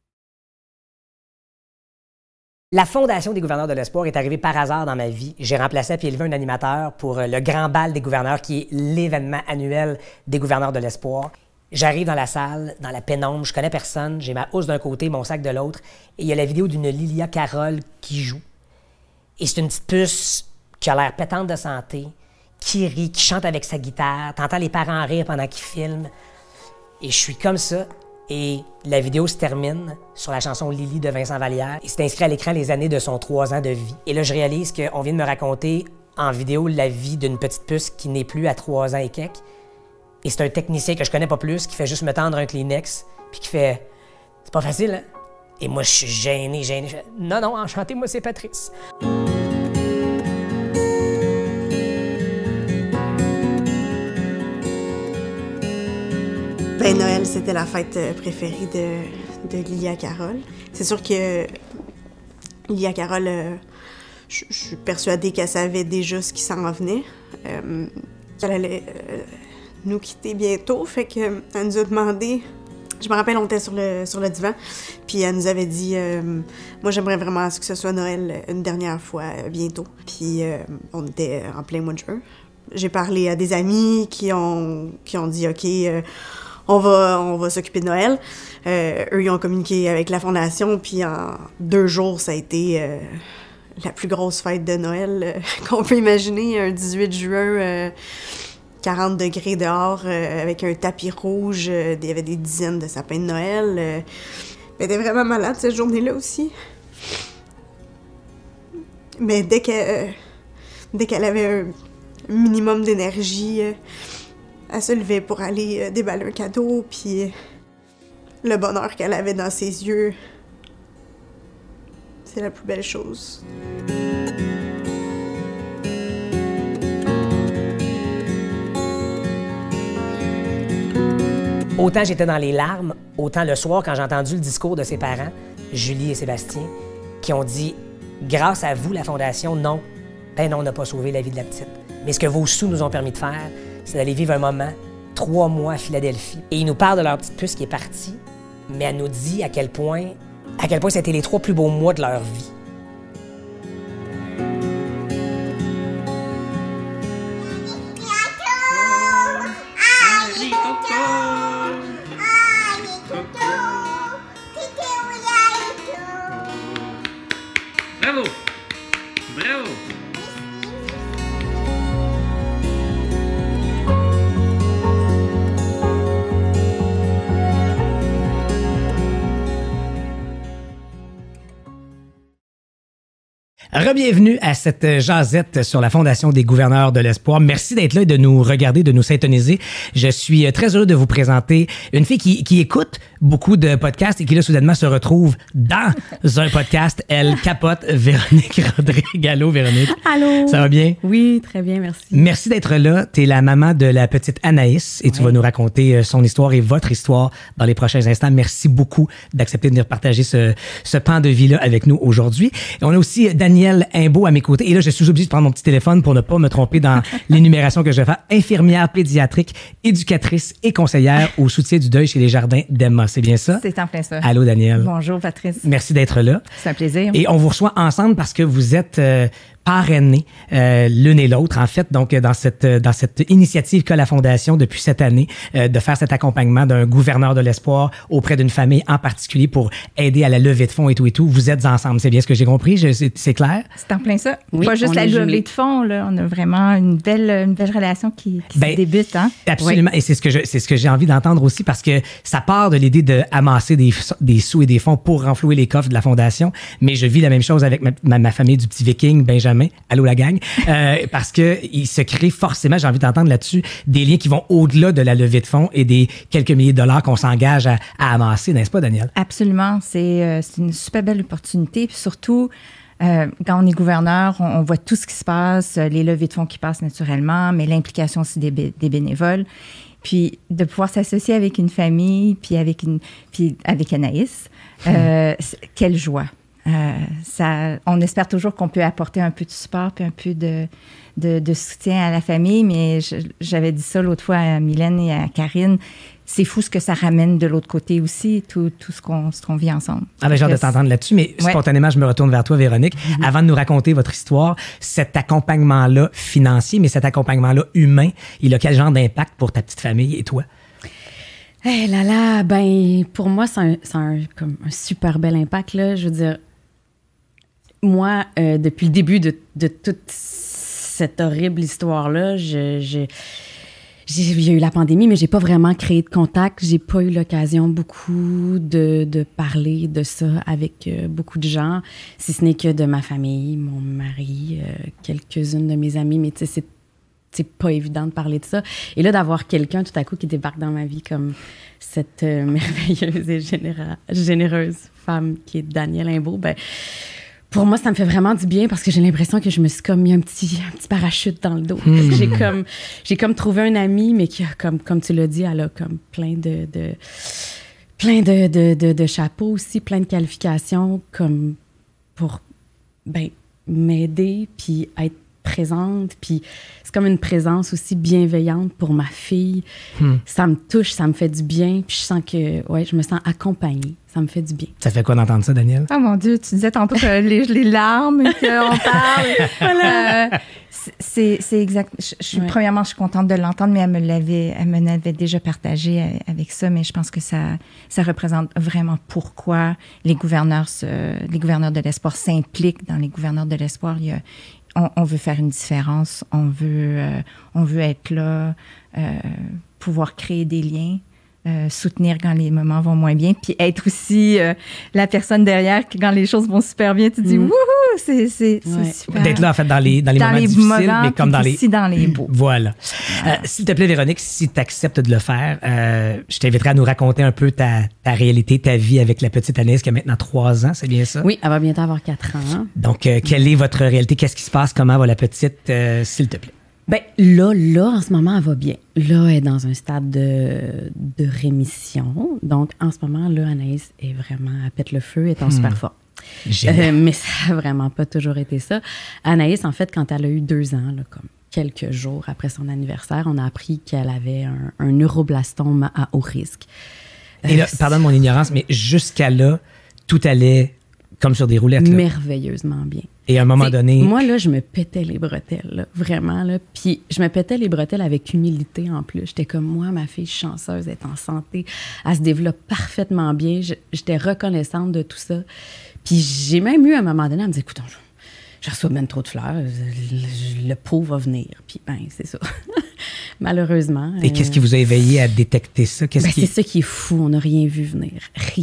La Fondation des gouverneurs de l'espoir est arrivée par hasard dans ma vie. J'ai remplacé à pied levé un animateur pour le Grand Bal des gouverneurs qui est l'événement annuel des gouverneurs de l'espoir. J'arrive dans la salle, dans la pénombre, je connais personne, j'ai ma housse d'un côté, mon sac de l'autre, et il y a la vidéo d'une Lilia Carole qui joue. Et c'est une petite puce qui a l'air pétante de santé, qui rit, qui chante avec sa guitare, t'entends les parents rire pendant qu'ils filment. Et je suis comme ça, et la vidéo se termine sur la chanson Lily de Vincent Vallière, et c'est inscrit à l'écran les années de son 3 ans de vie. Et là, je réalise qu'on vient de me raconter en vidéo la vie d'une petite puce qui n'est plus à 3 ans et quelques. Et c'est un technicien que je connais pas plus, qui fait juste me tendre un Kleenex, puis qui fait « C'est pas facile, hein? » Et moi, je suis gêné. Je fais, non, enchanté, moi, c'est Patrice. Ben, Noël, c'était la fête préférée de Lilia Carole. C'est sûr que Lilia Carole, je suis persuadée qu'elle savait déjà ce qui s'en venait. Qu'elle allait nous quitter bientôt, fait qu'elle nous a demandé... Je me rappelle, on était sur le divan, puis elle nous avait dit moi, j'aimerais vraiment que ce soit Noël une dernière fois bientôt. Puis on était en plein mois de juin. J'ai parlé à des amis qui ont dit « OK, on va s'occuper de Noël. » Eux, ils ont communiqué avec la Fondation, puis en 2 jours, ça a été la plus grosse fête de Noël qu'on peut imaginer. Un 18 juin... 40 degrés dehors, avec un tapis rouge, il y avait des dizaines de sapins de Noël. Elle était vraiment malade cette journée-là aussi. Mais dès qu'elle avait un minimum d'énergie, elle se levait pour aller déballer un cadeau, puis le bonheur qu'elle avait dans ses yeux, c'est la plus belle chose. Autant j'étais dans les larmes, autant le soir, quand j'ai entendu le discours de ses parents, Julie et Sébastien, qui ont dit « Grâce à vous, la Fondation, non, on n'a pas sauvé la vie de la petite. Mais ce que vos sous nous ont permis de faire, c'est d'aller vivre un moment, 3 mois à Philadelphie. » Et ils nous parlent de leur petite puce qui est partie, mais elle nous dit à quel point c'était les 3 plus beaux mois de leur vie. Bravo! Bravo! Re-bienvenue à cette jasette sur la Fondation des gouverneurs de l'espoir. Merci d'être là et de nous regarder, de nous syntoniser. Je suis très heureux de vous présenter une fille qui écoute beaucoup de podcasts et qui là soudainement se retrouve dans un podcast. Elle capote. Véronique Rodrigue. Allô, Véronique. Allô. Ça va bien? Oui, très bien, merci. Merci d'être là. Tu es la maman de la petite Anaïs et tu vas nous raconter son histoire et votre histoire dans les prochains instants. Merci beaucoup d'accepter de venir partager ce pan de vie-là avec nous aujourd'hui. Et on a aussi Daniel Imbeau à mes côtés. Et là, je suis obligée de prendre mon petit téléphone pour ne pas me tromper dans l'énumération que je vais faire. Infirmière pédiatrique, éducatrice et conseillère au soutien du deuil chez les Jardins d'Emma. C'est bien ça? C'est en plein ça. Allô, Daniel. Bonjour, Patrice. Merci d'être là. C'est un plaisir. Et on vous reçoit ensemble parce que vous êtes parrainés l'une et l'autre, en fait, donc dans cette initiative qu'a la Fondation depuis cette année, de faire cet accompagnement d'un gouverneur de l'espoir auprès d'une famille en particulier pour aider à la levée de fonds et tout. Vous êtes ensemble, c'est bien ce que j'ai compris? C'est clair? C'est en plein ça. Oui, pas juste la levée de fonds, là. On a vraiment une belle relation qui se débute, hein? Absolument. Oui. Et c'est ce que j'ai envie d'entendre aussi parce que ça part de l'idée d'amasser des sous et des fonds pour renflouer les coffres de la Fondation. Mais je vis la même chose avec ma famille du petit Viking, Benjamin. Allô la gang. Parce que il se crée forcément, j'ai envie d'entendre là-dessus, des liens qui vont au-delà de la levée de fonds et des quelques milliers de dollars qu'on s'engage à amasser, n'est-ce pas, Daniel? Absolument. C'est une super belle opportunité. Puis surtout, quand on est gouverneur, on voit tout ce qui se passe, les levées de fonds qui passent naturellement, mais l'implication aussi des bénévoles. Puis de pouvoir s'associer avec une famille, puis avec Anaïs, quelle joie. On espère toujours qu'on peut apporter un peu de support puis un peu de soutien à la famille, mais j'avais dit ça l'autre fois à Mylène et à Karine. C'est fou ce que ça ramène de l'autre côté aussi, tout ce qu'on vit ensemble. Ah ben, j'ai hâte de t'entendre là-dessus, mais spontanément, je me retourne vers toi, Véronique. Mm-hmm. Avant de nous raconter votre histoire, cet accompagnement-là financier, mais cet accompagnement-là humain, il a quel genre d'impact pour ta petite famille et toi? Eh là là, ben pour moi, c'est comme un super bel impact, là. Je veux dire, moi, depuis le début de toute cette horrible histoire-là, il y a eu la pandémie, mais j'ai pas vraiment créé de contact. J'ai pas eu l'occasion beaucoup de parler de ça avec beaucoup de gens, si ce n'est que de ma famille, mon mari, quelques-unes de mes amis, mais tu sais, c'est pas évident de parler de ça. Et là, d'avoir quelqu'un tout à coup qui débarque dans ma vie comme cette merveilleuse et généreuse femme qui est Danielle Imbeau, ben pour moi, ça me fait vraiment du bien parce que j'ai l'impression que je me suis comme mis un petit parachute dans le dos. J'ai comme trouvé un ami, mais qui a comme tu l'as dit, elle a comme plein de chapeaux aussi, plein de qualifications comme pour m'aider puis être présente, puis c'est comme une présence aussi bienveillante pour ma fille. Ça me touche, ça me fait du bien, puis je sens que, je me sens accompagnée. Ça me fait du bien. Ça fait quoi d'entendre ça, Danielle? Oh mon Dieu, tu disais tantôt que les larmes, qu'on parle. Voilà. C'est exact. Premièrement, je suis contente de l'entendre, mais elle me l'avait déjà partagé avec ça, mais je pense que ça représente vraiment pourquoi les gouverneurs de l'espoir s'impliquent dans les gouverneurs de l'espoir. On veut faire une différence, on veut être là, pouvoir créer des liens, soutenir quand les moments vont moins bien, puis être aussi la personne derrière que quand les choses vont super bien, tu dis wouhou, c'est super. D'être là en fait dans les moments difficiles, mais comme dans les beaux. Voilà. S'il te plaît, Véronique, si tu acceptes de le faire, je t'inviterai à nous raconter un peu ta réalité, ta vie avec la petite Anaïs qui a maintenant 3 ans, c'est bien ça? Oui, elle va bientôt avoir 4 ans. Donc, quelle est votre réalité? Qu'est-ce qui se passe? Comment va la petite, s'il te plaît? Ben là, en ce moment, elle va bien. Là, elle est dans un stade de rémission. Donc, en ce moment, là, Anaïs est vraiment, elle pète le feu, elle est en super forme. Mais ça n'a vraiment pas toujours été ça. Anaïs, en fait, quand elle a eu 2 ans, là, comme quelques jours après son anniversaire, on a appris qu'elle avait un neuroblastome à haut risque. Et là, pardonne mon ignorance, mais jusqu'à là, tout allait comme sur des roulettes. Là. Merveilleusement bien. Et à un moment donné... Moi, là, je me pétais les bretelles, là, vraiment. Là. Puis je me pétais les bretelles avec humilité en plus. J'étais comme, moi, ma fille chanceuse, elle est en santé. Elle se développe parfaitement bien. J'étais reconnaissante de tout ça. Puis j'ai même eu, à un moment donné, à me dire, écoute, je reçois bien trop de fleurs. Le pot va venir. Puis ben, c'est ça. Malheureusement. Et qu'est-ce qui vous a éveillé à détecter ça? C'est ça qui est fou. On n'a rien vu venir.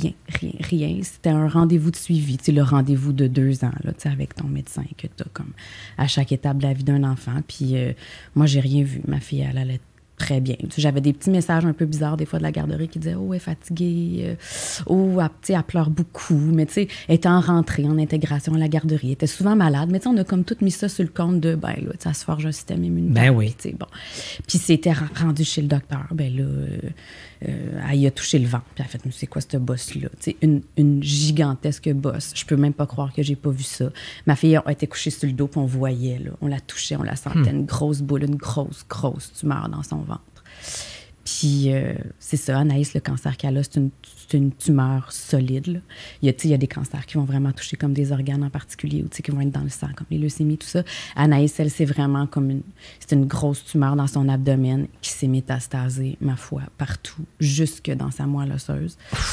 Rien. C'était un rendez-vous de suivi. Tu sais, le rendez-vous de 2 ans, là, tu sais, avec ton médecin que tu as comme à chaque étape de la vie d'un enfant. Puis moi, j'ai rien vu. Ma fille, elle allait très bien. J'avais des petits messages un peu bizarres des fois de la garderie qui disaient « Oh, elle est fatiguée. Elle pleure beaucoup. » Mais tu sais, elle était en rentrée, en intégration à la garderie. Elle était souvent malade. Mais tu sais, on a comme tout mis ça sur le compte de « Ben là, ça se forge un système immunitaire. » Ben oui. Bon. Puis c'était rendu chez le docteur. Ben là, elle y a touché le ventre. Puis elle a fait « C'est quoi cette bosse-là? » Tu sais, une gigantesque bosse. Je peux même pas croire que j'ai pas vu ça. Ma fille a été couchée sur le dos, puis on voyait, là. On la touchait, on la sentait, une grosse boule, une grosse tumeur dans son ventre. Puis, c'est ça, Anaïs, le cancer qu'elle a, c'est une tumeur solide. Là. Il y a des cancers qui vont vraiment toucher comme des organes en particulier ou qui vont être dans le sang, comme les leucémies, tout ça. Anaïs, elle, c'est vraiment comme c'est une grosse tumeur dans son abdomen qui s'est métastasée, ma foi, partout, jusque dans sa moelle osseuse.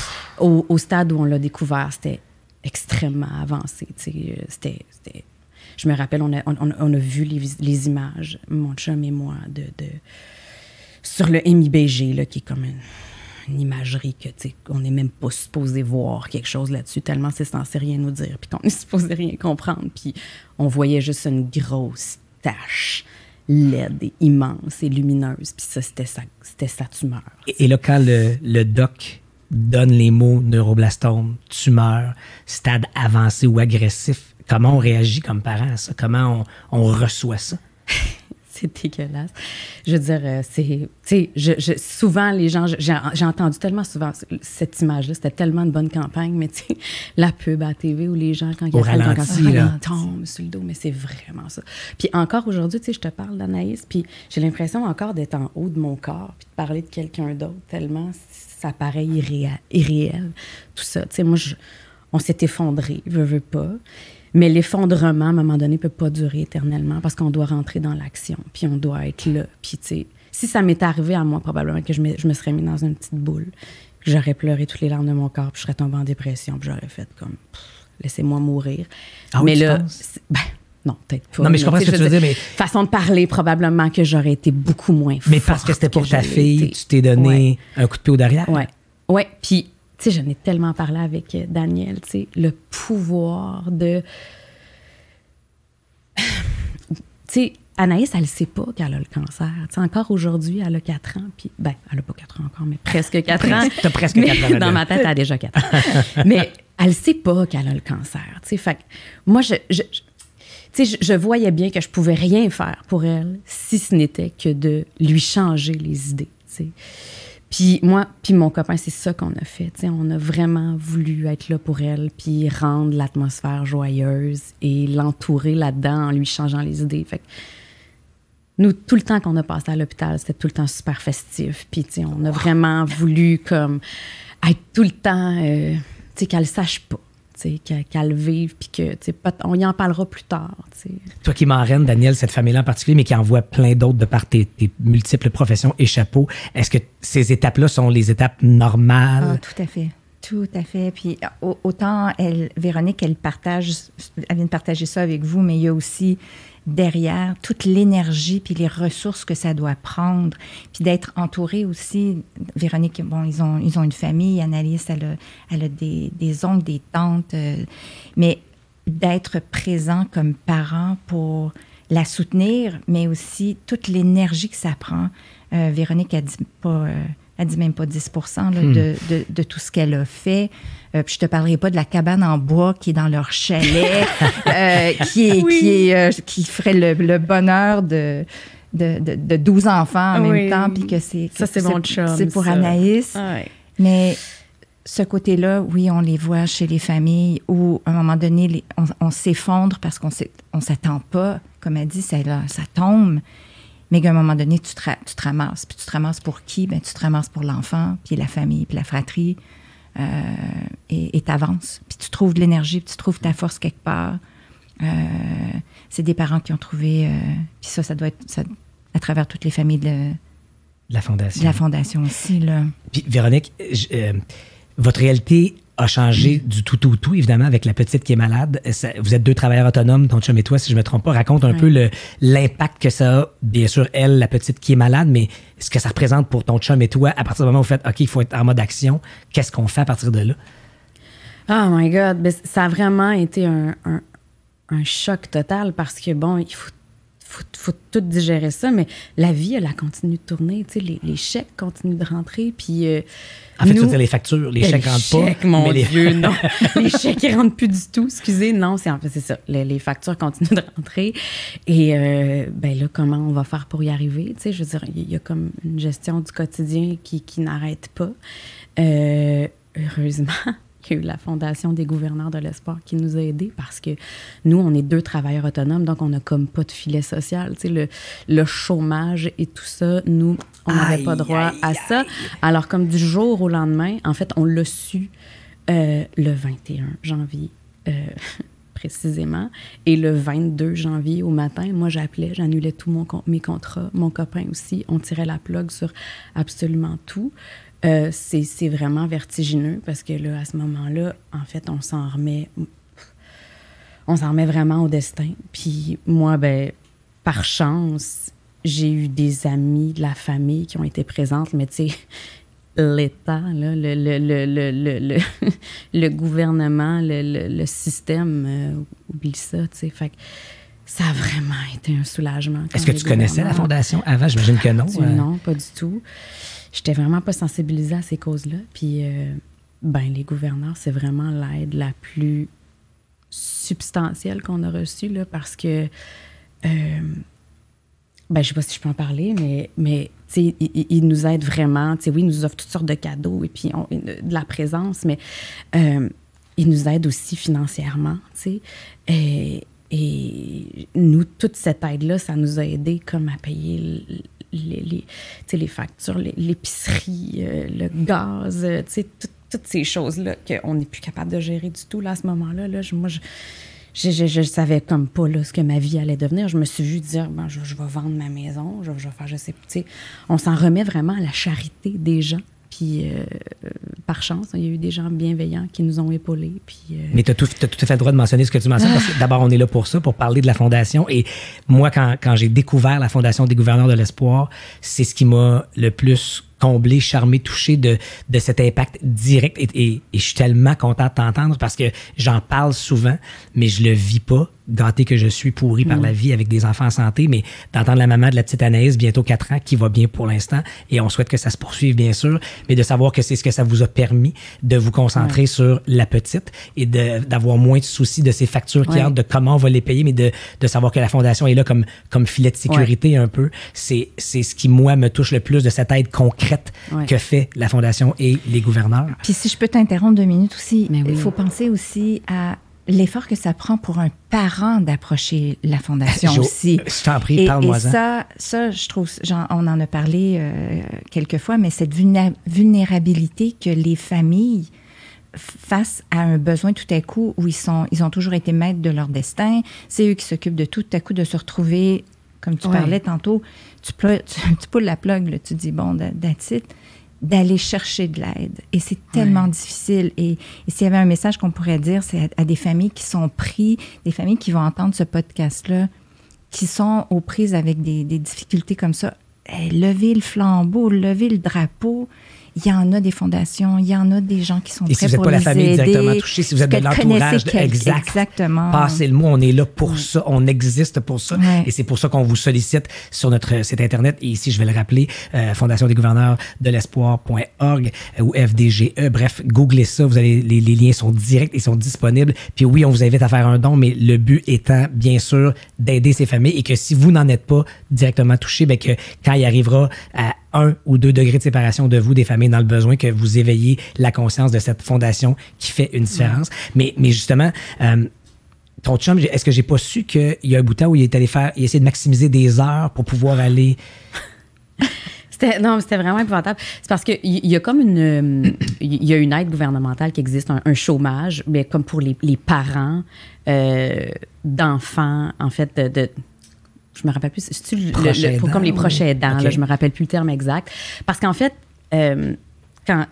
Au stade où on l'a découvert, c'était extrêmement avancé. Je me rappelle, on a vu les images, mon chum et moi, sur le MIBG, là, qui est comme une imagerie que, on n'est même pas supposé voir quelque chose là-dessus, tellement c'est censé rien nous dire, puis qu'on est supposé rien comprendre. Puis on voyait juste une grosse tache laide et immense et lumineuse. Puis ça, c'était sa tumeur. Et là, quand le doc donne les mots neuroblastome, tumeur, stade avancé ou agressif, comment on réagit comme parent à ça? Comment on reçoit ça? C'est dégueulasse. Je veux dire, souvent, les gens, j'ai entendu tellement souvent cette image-là, c'était tellement une bonne campagne, mais tu sais, la pub à la TV où les gens, quand ils tombent sur le dos, mais c'est vraiment ça. Puis encore aujourd'hui, tu sais, je te parle d'Anaïs, puis j'ai l'impression encore d'être en haut de mon corps, puis de parler de quelqu'un d'autre, tellement ça paraît irréel, tout ça. Tu sais, moi, on s'est effondré, veux pas. Mais l'effondrement, à un moment donné, ne peut pas durer éternellement parce qu'on doit rentrer dans l'action, puis on doit être là. Puis, tu sais, si ça m'était arrivé à moi, probablement que je me serais mis dans une petite boule, que j'aurais pleuré toutes les larmes de mon corps, puis je serais tombée en dépression, puis j'aurais fait comme, laissez-moi mourir. Ah mais oui, là, tu penses? non, peut-être pas. Non, mais je comprends ce que tu veux dire, mais... Façon de parler, probablement que j'aurais été beaucoup moins forte. Mais parce que c'était pour ta fille, tu t'es donné un coup de pied au derrière. Ouais. Puis, tu sais, j'en ai tellement parlé avec Daniel, tu sais, le pouvoir de... Tu sais, Anaïs, elle ne sait pas qu'elle a le cancer. Tu sais, encore aujourd'hui, elle a 4 ans, puis... Ben, elle n'a pas 4 ans encore, mais presque 4 ans. T'as presque 4 ans. Dans ma tête, elle a déjà 4 ans. Mais elle ne sait pas qu'elle a le cancer, tu sais. Fait que moi, je voyais bien que je pouvais rien faire pour elle si ce n'était que de lui changer les idées, tu sais. Puis moi, puis mon copain, c'est ça qu'on a fait. T'sais, on a vraiment voulu être là pour elle, puis rendre l'atmosphère joyeuse et l'entourer là-dedans en lui changeant les idées. Fait que nous, tout le temps qu'on a passé à l'hôpital, c'était tout le temps super festif. Puis on a vraiment voulu comme être tout le temps, qu'elle ne sache pas. Qu'elle vive, puis on y en parlera plus tard. T'sais. Toi qui marraines, Daniel, cette famille-là en particulier, mais qui en voit plein d'autres de par tes multiples professions et chapeaux, est-ce que ces étapes-là sont les étapes normales? Ah, tout à fait. Tout à fait. Puis autant Véronique, elle vient de partager ça avec vous, mais il y a aussi derrière toute l'énergie puis les ressources que ça doit prendre, puis d'être entourée aussi. Véronique, bon, ils ont une famille. Annalise, elle a des oncles, des tantes, mais d'être présent comme parent pour la soutenir, mais aussi toute l'énergie que ça prend. Véronique, elle dit même pas 10 là, de tout ce qu'elle a fait. Puis je te parlerai pas de la cabane en bois qui est dans leur chalet, qui ferait le bonheur de 12 enfants en même temps. Puis que c'est mon chum. C'est pour Anaïs. Ouais. Mais ce côté-là, oui, on les voit chez les familles où, à un moment donné, on s'effondre parce qu'on s'attend pas. Comme elle dit, ça tombe. Mais qu'à un moment donné, tu te ramasses. Puis tu te ramasses pour qui? Ben, tu te ramasses pour l'enfant, puis la famille, puis la fratrie. Et t'avances. Puis tu trouves de l'énergie, puis tu trouves ta force quelque part. C'est des parents qui ont trouvé... puis ça doit être à travers toutes les familles de la Fondation. De la Fondation aussi, là. Puis Véronique, votre réalité a changé du tout, évidemment, avec la petite qui est malade. Vous êtes 2 travailleurs autonomes, ton chum et toi, si je ne me trompe pas. Raconte un peu l'impact que ça a, bien sûr, elle, la petite qui est malade, mais ce que ça représente pour ton chum et toi, à partir du moment où vous faites, OK, il faut être en mode action, qu'est-ce qu'on fait à partir de là? Oh my God! Ben, ça a vraiment été un choc total parce que, bon, il faut tout digérer ça, mais la vie, elle a continué de tourner. Tu sais, les chèques continuent de rentrer, puis... en fait, tu veux dire les factures, les chèques rentrent pas. Mon Dieu, non. Les chèques, ils rentrent plus du tout, excusez. Non, en fait, c'est ça. Les factures continuent de rentrer. Et ben là, comment on va faire pour y arriver? Tu sais, je veux dire, il y a comme une gestion du quotidien qui n'arrête pas. Heureusement, il y a eu la Fondation des gouverneurs de l'espoir qui nous a aidés parce que nous, on est 2 travailleurs autonomes, donc on n'a comme pas de filet social. Tu sais, le chômage et tout ça, nous, on n'avait pas droit à ça. Alors, comme du jour au lendemain, en fait, on l'a su le 21 janvier précisément. Et le 22 janvier au matin, moi, j'annulais tous mes contrats, mon copain aussi. On tirait la plug sur absolument tout. C'est vraiment vertigineux parce que là, à ce moment-là, en fait, on s'en remet vraiment au destin. Puis moi, ben, par chance, j'ai eu des amis de la famille qui ont été présentes, mais tu sais, l'État, là, le gouvernement, le système, oublie ça, tu sais. Fait que ça a vraiment été un soulagement. Est-ce que tu connaissais la Fondation avant? J'imagine que non. Non, pas du tout. J'étais vraiment pas sensibilisée à ces causes-là. Puis, ben, les gouverneurs, c'est vraiment l'aide la plus substantielle qu'on a reçue, là, parce que, ben, je sais pas si je peux en parler, mais tu sais, ils nous aident vraiment. Tu sais, oui, ils nous offrent toutes sortes de cadeaux et puis de la présence, mais ils nous aident aussi financièrement, tu sais. Et nous, toute cette aide-là, ça nous a aidés comme à payer les factures, l'épicerie, le gaz, toutes ces choses-là qu'on n'est plus capable de gérer du tout là, à ce moment-là. Là, moi, je savais comme pas là, ce que ma vie allait devenir. Je me suis vue dire, ben, je vais vendre ma maison, je vais faire, je sais pas. Tu sais, on s'en remet vraiment à la charité des gens. Puis, par chance, il y a eu des gens bienveillants qui nous ont épaulés. Puis, Mais tu as tout à fait le droit de mentionner ce que tu mentionnes, parce que d'abord, on est là pour ça, pour parler de la Fondation. Et moi, quand j'ai découvert la Fondation des gouverneurs de l'espoir, c'est ce qui m'a le plus comblé, charmé, touché de cet impact direct. Et je suis tellement content de t'entendre parce que j'en parle souvent, mais je le vis pas. Gâté que je suis, pourri par la vie avec des enfants en santé, mais d'entendre la maman de la petite Anaïs, bientôt 4 ans, qui va bien pour l'instant, et on souhaite que ça se poursuive, bien sûr, mais de savoir que c'est ce que ça vous a permis de vous concentrer sur la petite et d'avoir moins de soucis de ces factures qui entrent, de comment on va les payer, mais de savoir que la Fondation est là comme filet de sécurité un peu. C'est ce qui, moi, me touche le plus de cette aide concrète que fait la Fondation et les gouverneurs. Puis si je peux t'interrompre 2 minutes aussi, Mais oui. il faut penser aussi à l'effort que ça prend pour un parent d'approcher la Fondation aussi. Je t'en prie, parle-moi-en. Et ça, je trouve, on en a parlé quelques fois, mais cette vulnérabilité que les familles face à un besoin tout à coup où ils ont toujours été maîtres de leur destin, c'est eux qui s'occupent de tout à coup de se retrouver, comme tu parlais tantôt, tu poules la plug, là, tu dis, bon, that's it, d'aller chercher de l'aide. Et c'est tellement difficile. Et s'il y avait un message qu'on pourrait dire, c'est à des familles qui sont prises, des familles qui vont entendre ce podcast-là, qui sont aux prises avec des difficultés comme ça, levez le flambeau, levez le drapeau. Il y en a des fondations, il y en a des gens qui sont prêts pour les aider. Et si vous n'êtes pas la famille directement touchée, si vous êtes de l'entourage, exactement. Passez le mot, on est là pour ça, on existe pour ça. Et c'est pour ça qu'on vous sollicite sur notre site Internet. Et ici, je vais le rappeler, Fondation des gouverneurs de l'espoir.org ou FDGE. Bref, googlez ça, vous allez, les liens sont directs et sont disponibles. Puis oui, on vous invite à faire un don, mais le but étant, bien sûr, d'aider ces familles et que si vous n'en êtes pas directement touché, bien que quand il arrivera à 1 ou 2 degrés de séparation de vous, des familles dans le besoin, que vous éveillez la conscience de cette fondation qui fait une différence. Mais justement, ton chum, est-ce que j'ai pas su qu'il y a un bout de temps où il est allé il a essayé de maximiser des heures pour pouvoir aller... C'était vraiment épouvantable. C'est parce qu'il y a comme il y a une aide gouvernementale qui existe, un chômage, mais comme pour les parents d'enfants, en fait, je me rappelle plus, c'est-tu comme les proches aidants, là, je me rappelle plus le terme exact. Parce qu'en fait, quand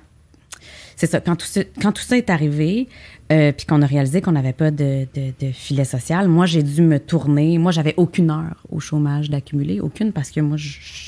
tout ça est arrivé, puis qu'on a réalisé qu'on n'avait pas de filet social, moi, j'ai dû me tourner. Moi, j'avais aucune heure au chômage d'accumuler, aucune, parce que moi, je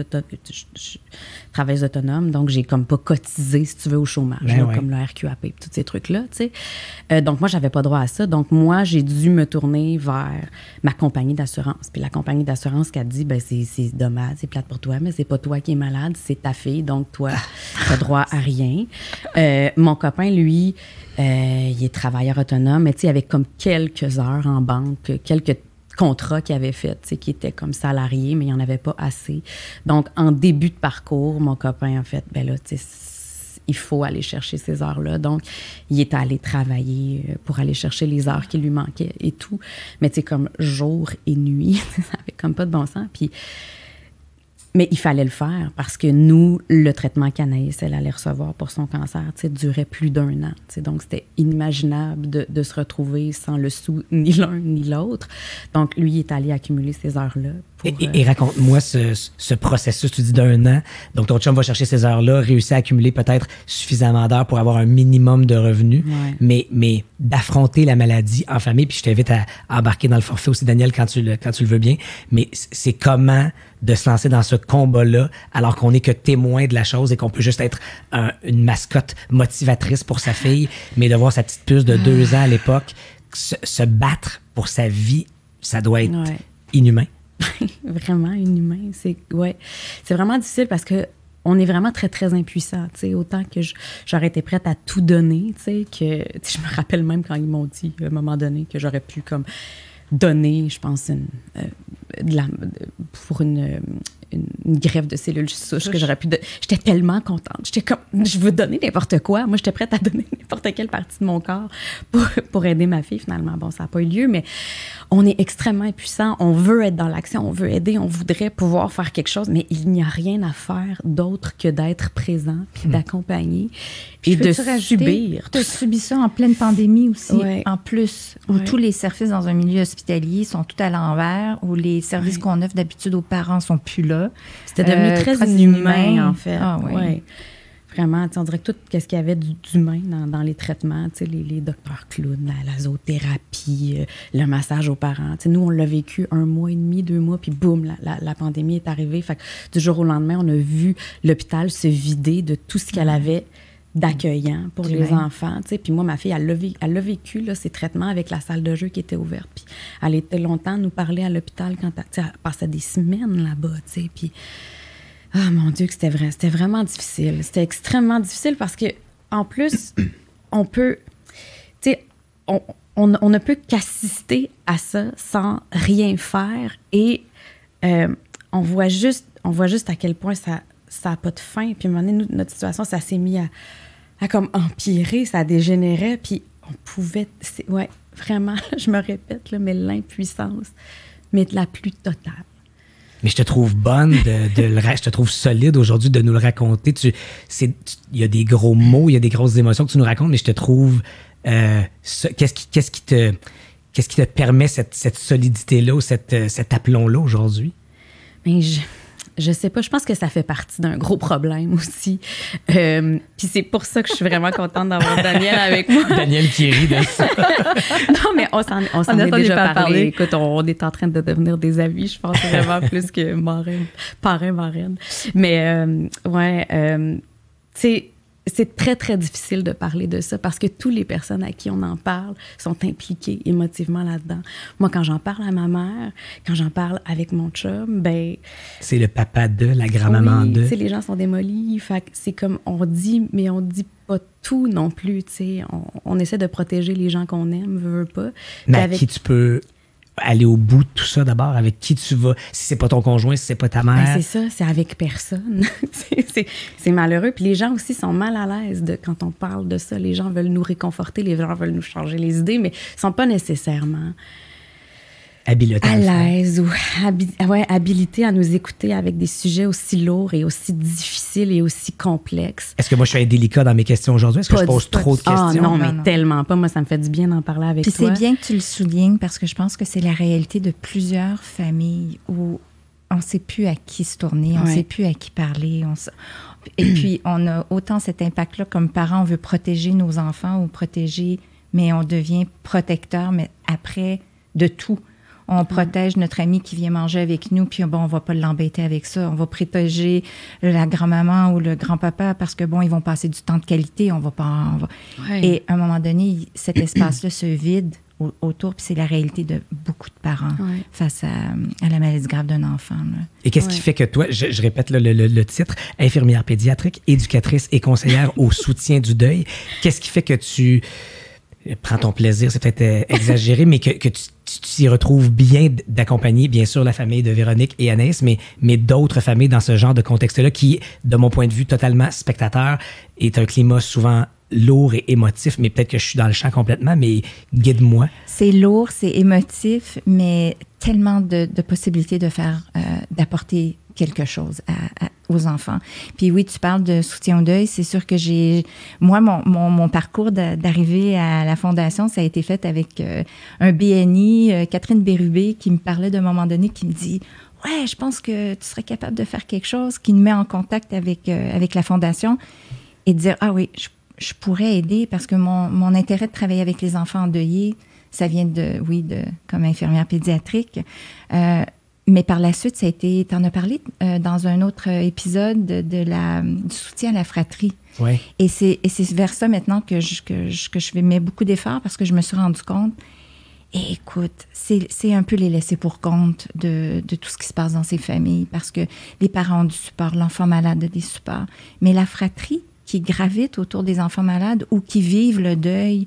travaille autonome, donc j'ai comme pas cotisé, si tu veux, au chômage, comme le RQAP, tous ces trucs-là, tu sais. Donc, moi, j'avais pas droit à ça. Donc, moi, j'ai dû me tourner vers ma compagnie d'assurance. Puis la compagnie d'assurance qui a dit, ben c'est dommage, c'est plate pour toi, mais c'est pas toi qui es malade, c'est ta fille, donc toi, t'as droit à rien. Mon copain, lui, il est travailleur autonome, mais tu sais, avec comme quelques heures en banque, quelques contrats qu'il avait fait, tu sais, qui étaient comme salariés, mais il n'y en avait pas assez. Donc, en début de parcours, mon copain a fait, ben là, tu sais, il faut aller chercher ces heures-là. Donc, il est allé travailler pour aller chercher les heures qui lui manquaient et tout. Mais tu sais, comme jour et nuit, ça n'avait comme pas de bon sens. Puis, mais il fallait le faire parce que nous, le traitement qu'Anaïs, elle allait recevoir pour son cancer, tu sais, durait plus d'1 an. Tu sais, donc, c'était inimaginable de se retrouver sans le sou, ni l'un ni l'autre. Donc, lui, il est allé accumuler ces heures-là. Et raconte-moi ce processus, tu dis d'1 an. Donc, ton chum va chercher ces heures-là, réussit à accumuler peut-être suffisamment d'heures pour avoir un minimum de revenus, mais d'affronter la maladie en famille. Puis je t'invite à embarquer dans le forfait aussi, Daniel, quand tu le veux bien. Mais c'est comment de se lancer dans ce combat-là alors qu'on n'est que témoin de la chose et qu'on peut juste être une mascotte motivatrice pour sa fille, mais de voir sa petite puce de 2 ans à l'époque se battre pour sa vie, ça doit être inhumain. Vraiment inhumain. C'est vraiment difficile parce que on est vraiment très, très impuissant. Autant que j'aurais été prête à tout donner, que je me rappelle même quand ils m'ont dit à un moment donné que j'aurais pu comme donné, je pense, pour une greffe de cellules souches que j'aurais pu... J'étais tellement contente. J'étais comme, je veux donner n'importe quoi. Moi, j'étais prête à donner n'importe quelle partie de mon corps pour aider ma fille, finalement. Bon, ça n'a pas eu lieu, mais on est extrêmement impuissant. On veut être dans l'action, on veut aider, on voudrait pouvoir faire quelque chose, mais il n'y a rien à faire d'autre que d'être présent, puis d'accompagner et de subir. Tu as subi ça en pleine pandémie aussi, en plus, où Ouais. tous les services dans un milieu hospitalier sont tout à l'envers, où les services qu'on offre d'habitude aux parents sont plus là. C'était devenu très inhumain, en fait. Ah, oui. Ouais. Vraiment, on dirait que tout ce qu'il y avait d'humain dans les traitements, les docteurs clowns, la zoothérapie, le massage aux parents. Nous, on l'a vécu 1 mois et demi, 2 mois, puis boum, la pandémie est arrivée. Fait que du jour au lendemain, on a vu l'hôpital se vider de tout ce qu'elle avait d'accueillant pour les enfants. Puis moi, ma fille, elle l'a vécu, là, ces traitements avec la salle de jeu qui était ouverte. Puis elle était longtemps nous parler à l'hôpital quand elle passait des semaines là-bas. Puis, ah mon Dieu, que c'était vraiment difficile. C'était extrêmement difficile parce que en plus, on peut... On ne peut qu'assister à ça sans rien faire et on voit juste à quel point ça n'a pas de fin. Puis à un moment donné, notre situation, ça s'est mis à comme empirer, ça dégénérait. Puis on pouvait... Ouais, vraiment, je me répète, là, mais l'impuissance, mais de la plus totale. Mais je te trouve bonne, je te trouve solide aujourd'hui de nous le raconter. Il y a des gros mots, il y a des grosses émotions que tu nous racontes, mais je te trouve... qu'est-ce qui te permet cette solidité-là ou cet aplomb-là aujourd'hui? Mais je sais pas, je pense que ça fait partie d'un gros problème aussi. Puis c'est pour ça que je suis vraiment contente d'avoir Daniel avec moi. Daniel qui rit de ça. Non, mais on s'en est déjà parlé. Écoute, on est en train de devenir des amis, je pense vraiment plus que parrain, marraine. Mais tu sais, c'est très, très difficile de parler de ça parce que toutes les personnes à qui on en parle sont impliquées émotivement là-dedans. Moi, quand j'en parle à ma mère, quand j'en parle avec mon chum, ben... C'est le papa de, la grand-maman de. Tu sais, les gens sont démolis. Fait que c'est comme, on dit, mais on dit pas tout non plus, tu sais. On essaie de protéger les gens qu'on aime, veut pas. Mais avec qui tu peux aller au bout de tout ça d'abord? Avec qui tu vas? Si c'est pas ton conjoint, si c'est pas ta mère? Ben c'est ça, c'est avec personne. c'est malheureux. Puis les gens aussi sont mal à l'aise quand on parle de ça. Les gens veulent nous réconforter, les gens veulent nous changer les idées, mais ils sont pas nécessairement à l'aise ou habilités à nous écouter avec des sujets aussi lourds et aussi difficiles et aussi complexes. Est-ce que moi, je suis indélicat dans mes questions aujourd'hui? Est-ce que je pose trop de questions? Ah non, mais tellement pas. Moi, ça me fait du bien d'en parler avec toi. Puis c'est bien que tu le soulignes parce que je pense que c'est la réalité de plusieurs familles où on ne sait plus à qui se tourner, on ne sait plus à qui parler. Et puis, on a autant cet impact-là comme parents, on veut protéger nos enfants ou protéger, mais on devient protecteur, mais après, de tout. On protège notre ami qui vient manger avec nous, puis bon, on va pas l'embêter avec ça. On va protéger la grand-maman ou le grand-papa parce que bon, ils vont passer du temps de qualité. Et à un moment donné, cet espace-là se vide autour, puis c'est la réalité de beaucoup de parents face à la maladie grave d'un enfant. Là. Et qu'est-ce qui fait que toi, je répète le titre, infirmière pédiatrique, éducatrice et conseillère au soutien du deuil, qu'est-ce qui fait que tu prends ton plaisir, c'est peut-être exagéré, mais que tu t'y retrouves bien d'accompagner, bien sûr, la famille de Véronique et Anaïs, mais d'autres familles dans ce genre de contexte-là qui, de mon point de vue totalement spectateur, est un climat souvent lourd et émotif, mais peut-être que je suis dans le champ complètement, mais guide-moi. C'est lourd, c'est émotif, mais tellement de possibilités de faire, d'apporter quelque chose aux enfants. Puis oui, tu parles de soutien au deuil. C'est sûr que moi, mon parcours d'arrivée à la Fondation, ça a été fait avec un BNI, Catherine Bérubé, qui me parlait d'un moment donné, qui me dit « Ouais, je pense que tu serais capable de faire quelque chose », qui me met en contact avec la Fondation et de dire « Ah oui, je pourrais aider parce que mon intérêt de travailler avec les enfants endeuillés, ça vient comme infirmière pédiatrique. Mais par la suite, ça a été, t'en as parlé dans un autre épisode du soutien à la fratrie. Ouais. Et c'est vers ça maintenant que je mets beaucoup d'efforts parce que je me suis rendu compte. Et écoute, c'est un peu les laisser pour compte de tout ce qui se passe dans ces familles parce que les parents ont du support, l'enfant malade a des supports. Mais la fratrie qui gravite autour des enfants malades ou qui vivent le deuil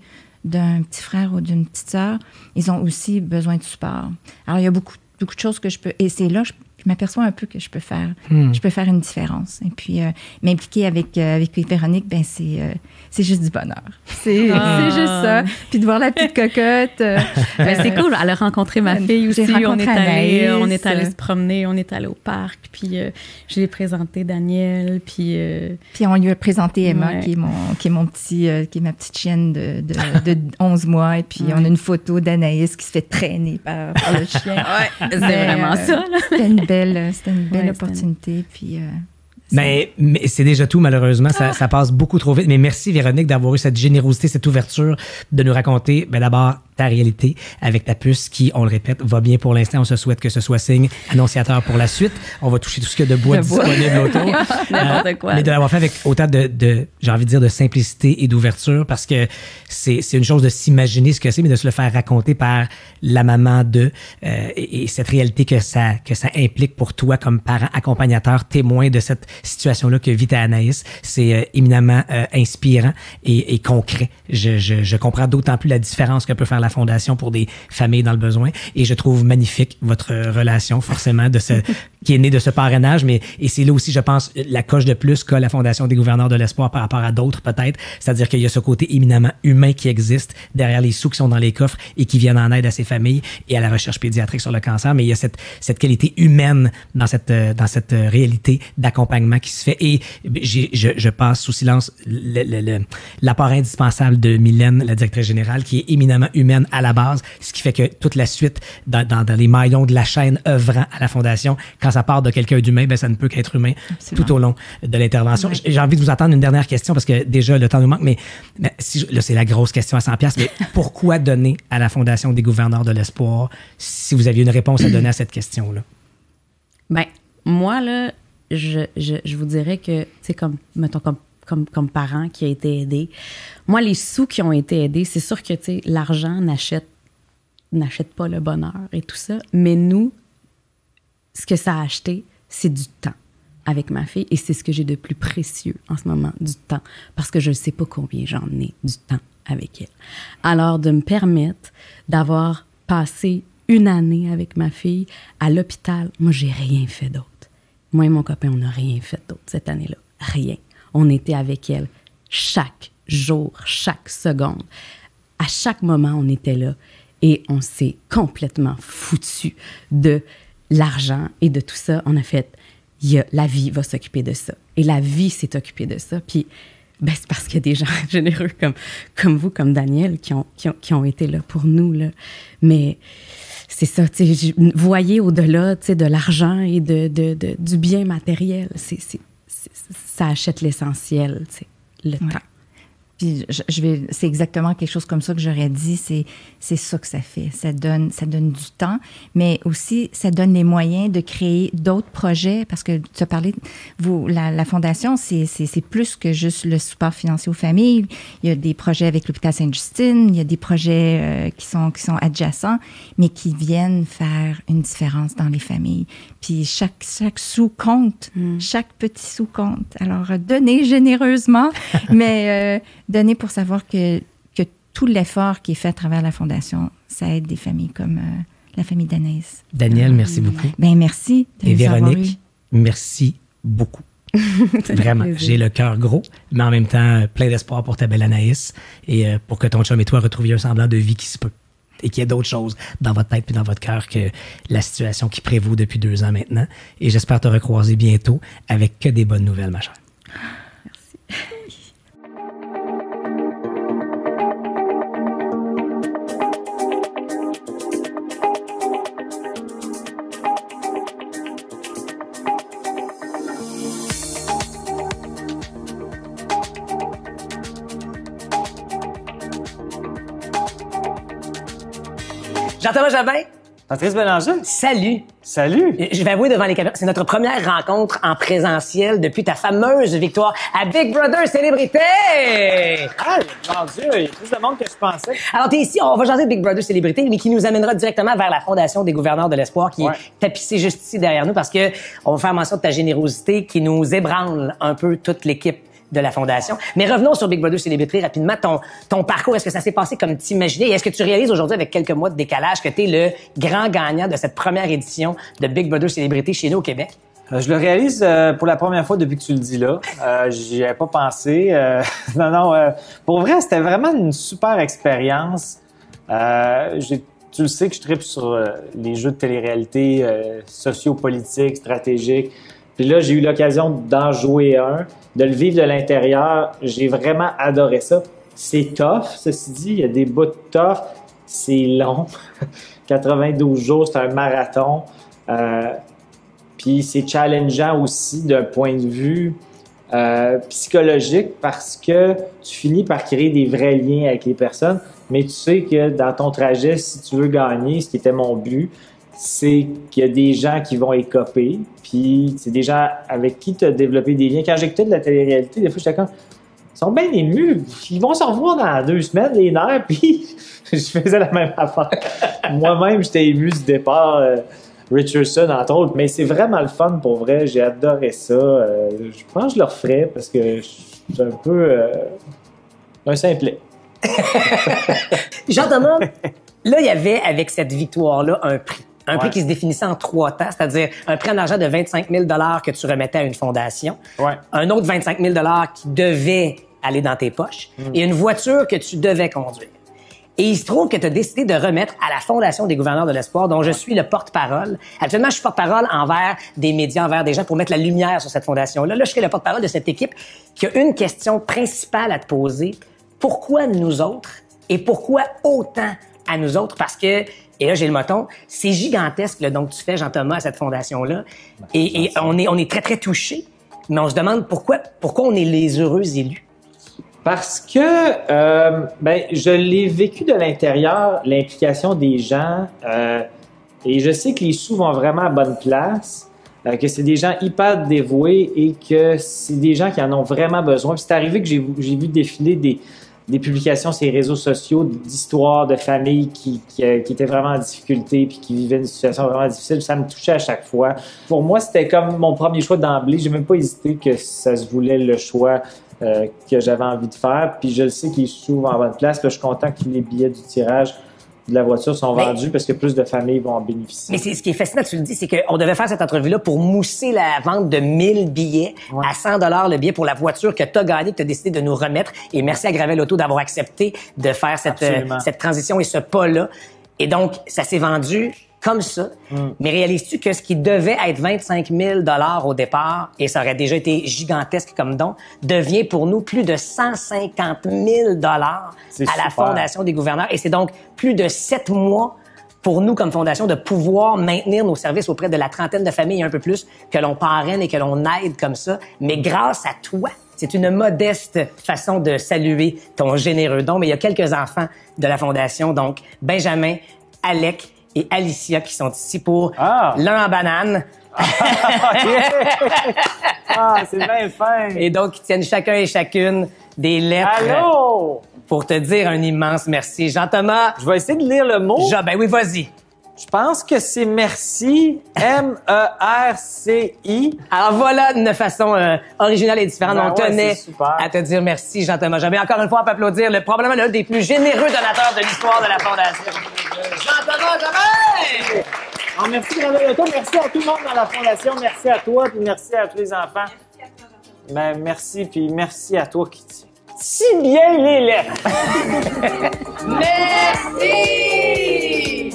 d'un petit frère ou d'une petite sœur, ils ont aussi besoin de support. Alors, il y a beaucoup de choses que je peux... Et c'est là que je m'aperçois un peu que je peux faire une différence. Et puis, m'impliquer avec Véronique, ben c'est juste du bonheur. C'est juste ça. Puis de voir la petite cocotte. Ben, c'est cool. Elle a rencontré ma fille aussi. On est allé se promener, on est allé au parc. Puis je lui ai présenté Daniel. Puis on lui a présenté Emma, qui est ma petite chienne de 11 mois. Et puis on a une photo d'Anaïs qui se fait traîner par le chien. C'est vraiment ça. Là. C'était une belle opportunité. Puis, mais c'est déjà tout, malheureusement. Ça passe beaucoup trop vite. Mais merci, Véronique, d'avoir eu cette générosité, cette ouverture de nous raconter, d'abord, ta réalité avec ta puce qui, on le répète, va bien pour l'instant. On se souhaite que ce soit signe annonciateur pour la suite. On va toucher tout ce qu'il y a de bois disponible autour. N'importe quoi. Mais de l'avoir fait avec autant j'ai envie de dire, de simplicité et d'ouverture, parce que c'est une chose de s'imaginer ce que c'est, mais de se le faire raconter par la maman et cette réalité que ça implique pour toi comme parent, accompagnateur, témoin de cette situation-là que vit ta Anaïs. C'est éminemment inspirant et concret. Je comprends d'autant plus la différence que peut faire la Fondation pour des familles dans le besoin. Et je trouve magnifique votre relation, forcément, qui est née de ce parrainage. Et c'est là aussi, je pense, la coche de plus qu'a la Fondation des gouverneurs de l'espoir par rapport à d'autres, peut-être. C'est-à-dire qu'il y a ce côté éminemment humain qui existe derrière les sous qui sont dans les coffres et qui viennent en aide à ces familles et à la recherche pédiatrique sur le cancer. Mais il y a cette qualité humaine dans cette réalité d'accompagnement qui se fait. Et je passe sous silence l'apport indispensable de Mylène, la directrice générale, qui est éminemment humaine à la base, ce qui fait que toute la suite, dans les maillons de la chaîne œuvrant à la Fondation, quand ça part de quelqu'un d'humain, ça ne peut qu'être humain. Absolument. Tout au long de l'intervention. Ouais. J'ai envie de vous attendre une dernière question parce que déjà, le temps nous manque, mais là, c'est la grosse question à 100$, mais pourquoi donner à la Fondation des gouverneurs de l'espoir si vous aviez une réponse à donner à cette question-là? Ben, moi, là, je vous dirais que, tu sais, mettons, comme parent qui a été aidé. Moi, les sous qui ont été aidés, c'est sûr que, tu sais, l'argent n'achète pas le bonheur et tout ça. Mais nous, ce que ça a acheté, c'est du temps avec ma fille. Et c'est ce que j'ai de plus précieux en ce moment, du temps. Parce que je ne sais pas combien j'en ai du temps avec elle. Alors, de me permettre d'avoir passé une année avec ma fille à l'hôpital, moi, j'ai rien fait d'autre. Moi et mon copain, on n'a rien fait d'autre cette année-là. Rien. On était avec elle chaque jour, chaque seconde. À chaque moment, on était là et on s'est complètement foutu de l'argent et de tout ça. On a fait, la vie va s'occuper de ça. Et la vie s'est occupée de ça. Puis, c'est parce qu'il y a des gens généreux comme vous, comme Daniel, qui ont été là pour nous. Là. Mais c'est ça, tu sais, voyez au-delà, tu sais, de l'argent et du bien matériel. Ça achète l'essentiel, tu sais, le temps. Puis c'est exactement quelque chose comme ça que j'aurais dit, c'est ça que ça fait. Ça donne du temps, mais aussi ça donne les moyens de créer d'autres projets, parce que tu as parlé, la Fondation, c'est plus que juste le support financier aux familles. Il y a des projets avec l'hôpital Sainte-Justine, il y a des projets qui sont adjacents, mais qui viennent faire une différence dans les familles. Puis chaque sou compte, chaque petit sou compte. Alors, donnez généreusement, mais donner pour savoir que tout l'effort qui est fait à travers la Fondation, ça aide des familles comme la famille d'Anaïs. Daniel, merci beaucoup. Merci de Et Véronique, merci beaucoup. Vraiment, j'ai le cœur gros, mais en même temps, plein d'espoir pour ta belle Anaïs et pour que ton chum et toi retrouviez un semblant de vie qui se peut. Et qu'il y ait d'autres choses dans votre tête puis dans votre cœur que la situation qui prévaut depuis 2 ans maintenant. Et j'espère te recroiser bientôt avec que des bonnes nouvelles, ma chère. Merci. Jean-Thomas Jabin. Patrice Bélanger. Salut. Salut. Je vais avouer devant les caméras, c'est notre première rencontre en présentiel depuis ta fameuse victoire à Big Brother Célébrité. Ah, mon Dieu, il y a plus de monde que je pensais. Alors, t'es ici, on va jaser de Big Brother Célébrité, mais qui nous amènera directement vers la Fondation des gouverneurs de l'espoir qui est tapissée juste ici derrière nous parce que on va faire mention de ta générosité qui nous ébranle un peu toute l'équipe de la Fondation. Mais revenons sur Big Brother Célébrité rapidement. Ton parcours, est-ce que ça s'est passé comme t'imaginais? Et est-ce que tu réalises aujourd'hui, avec quelques mois de décalage, que tu es le grand gagnant de cette première édition de Big Brother Célébrité chez nous au Québec? Je le réalise pour la première fois depuis que tu le dis là. J'y avais pas pensé. Non, pour vrai, c'était vraiment une super expérience. Tu le sais que je tripe sur les jeux de télé-réalité sociopolitiques, stratégiques. Puis là, j'ai eu l'occasion d'en jouer un, de le vivre de l'intérieur. J'ai vraiment adoré ça. C'est tough, ceci dit. Il y a des bouts de tough. C'est long. 92 jours, c'est un marathon. Puis c'est challengeant aussi d'un point de vue psychologique parce que tu finis par créer des vrais liens avec les personnes, mais tu sais que dans ton trajet, si tu veux gagner, ce qui était mon but, c'est qu'il y a des gens qui vont écoper, puis c'est des gens avec qui tu as développé des liens. Quand j'écoutais de la télé-réalité, des fois, j'étais comme, ils sont bien émus, ils vont se revoir dans 2 semaines, les nerfs, puis je faisais la même affaire. Moi-même, j'étais ému du départ. Richardson, entre autres, mais c'est vraiment le fun pour vrai. J'ai adoré ça. Je pense que je le referais parce que je suis un peu un simplet. Jean-Thomas, là, il y avait avec cette victoire-là un prix. Un prix qui se définissait en 3 temps, c'est-à-dire un prix en argent de 25 000 $ que tu remettais à une fondation, un autre 25 000 $ qui devait aller dans tes poches et une voiture que tu devais conduire. Et il se trouve que tu as décidé de remettre à la Fondation des gouverneurs de l'espoir, dont je suis le porte-parole. Actuellement, je suis porte-parole envers des médias, envers des gens pour mettre la lumière sur cette fondation-là. Là, je serai le porte-parole de cette équipe qui a une question principale à te poser. Pourquoi nous autres? Et pourquoi autant à nous autres? Parce que, et là, j'ai le moton, c'est gigantesque, le don que tu fais, Jean-Thomas, à cette fondation-là. Et on est très, très touchés. Mais on se demande pourquoi on est les heureux élus. Parce que je l'ai vécu de l'intérieur, l'implication des gens, et je sais que les sous vont vraiment à bonne place, que c'est des gens hyper dévoués et que c'est des gens qui en ont vraiment besoin. Puis c'est arrivé que j'ai vu défiler des publications sur les réseaux sociaux d'histoires de familles qui étaient vraiment en difficulté puis qui vivaient une situation vraiment difficile. Ça me touchait à chaque fois. Pour moi, c'était comme mon premier choix d'emblée. J'ai même pas hésité que ça se voulait le choix que j'avais envie de faire. Puis je le sais qu'il est souvent en bonne place. Là, je suis content que les billets du tirage de la voiture sont vendus parce que plus de familles vont en bénéficier. Mais ce qui est fascinant, tu le dis, c'est qu'on devait faire cette entrevue-là pour mousser la vente de 1000 billets à 100 $ le billet pour la voiture que tu as gagnée, que tu as décidé de nous remettre. Et merci à Gravel Auto d'avoir accepté de faire cette transition et ce pas-là. Et donc, ça s'est vendu comme ça. Mais réalises-tu que ce qui devait être 25 000 $ au départ, et ça aurait déjà été gigantesque comme don, devient pour nous plus de 150 000 $ à la Fondation des gouverneurs. Et c'est donc plus de 7 mois pour nous, comme Fondation, de pouvoir maintenir nos services auprès de la trentaine de familles et un peu plus que l'on parraine et que l'on aide comme ça. Mais grâce à toi, c'est une modeste façon de saluer ton généreux don. Mais il y a quelques enfants de la Fondation, donc Benjamin, Alec et Alicia qui sont ici pour l'un en banane. C'est bien fin. Et donc, ils tiennent chacun et chacune des lettres. Allô? Pour te dire un immense merci. Jean-Thomas. Je vais essayer de lire le mot. Ben oui, vas-y. Je pense que c'est merci, M-E-R-C-I. Alors voilà une façon originale et différente. On tenait à te dire merci, Jean-Thomas. Jamais encore une fois, on peut applaudir probablement l'un des plus généreux donateurs de l'histoire de la Fondation. Jean-Thomas, jamais! Alors, merci Gravel Auto, merci à tout le monde dans la Fondation, merci à toi, puis merci à tous les enfants. Merci, puis merci à toi qui si bien les lettres. Merci!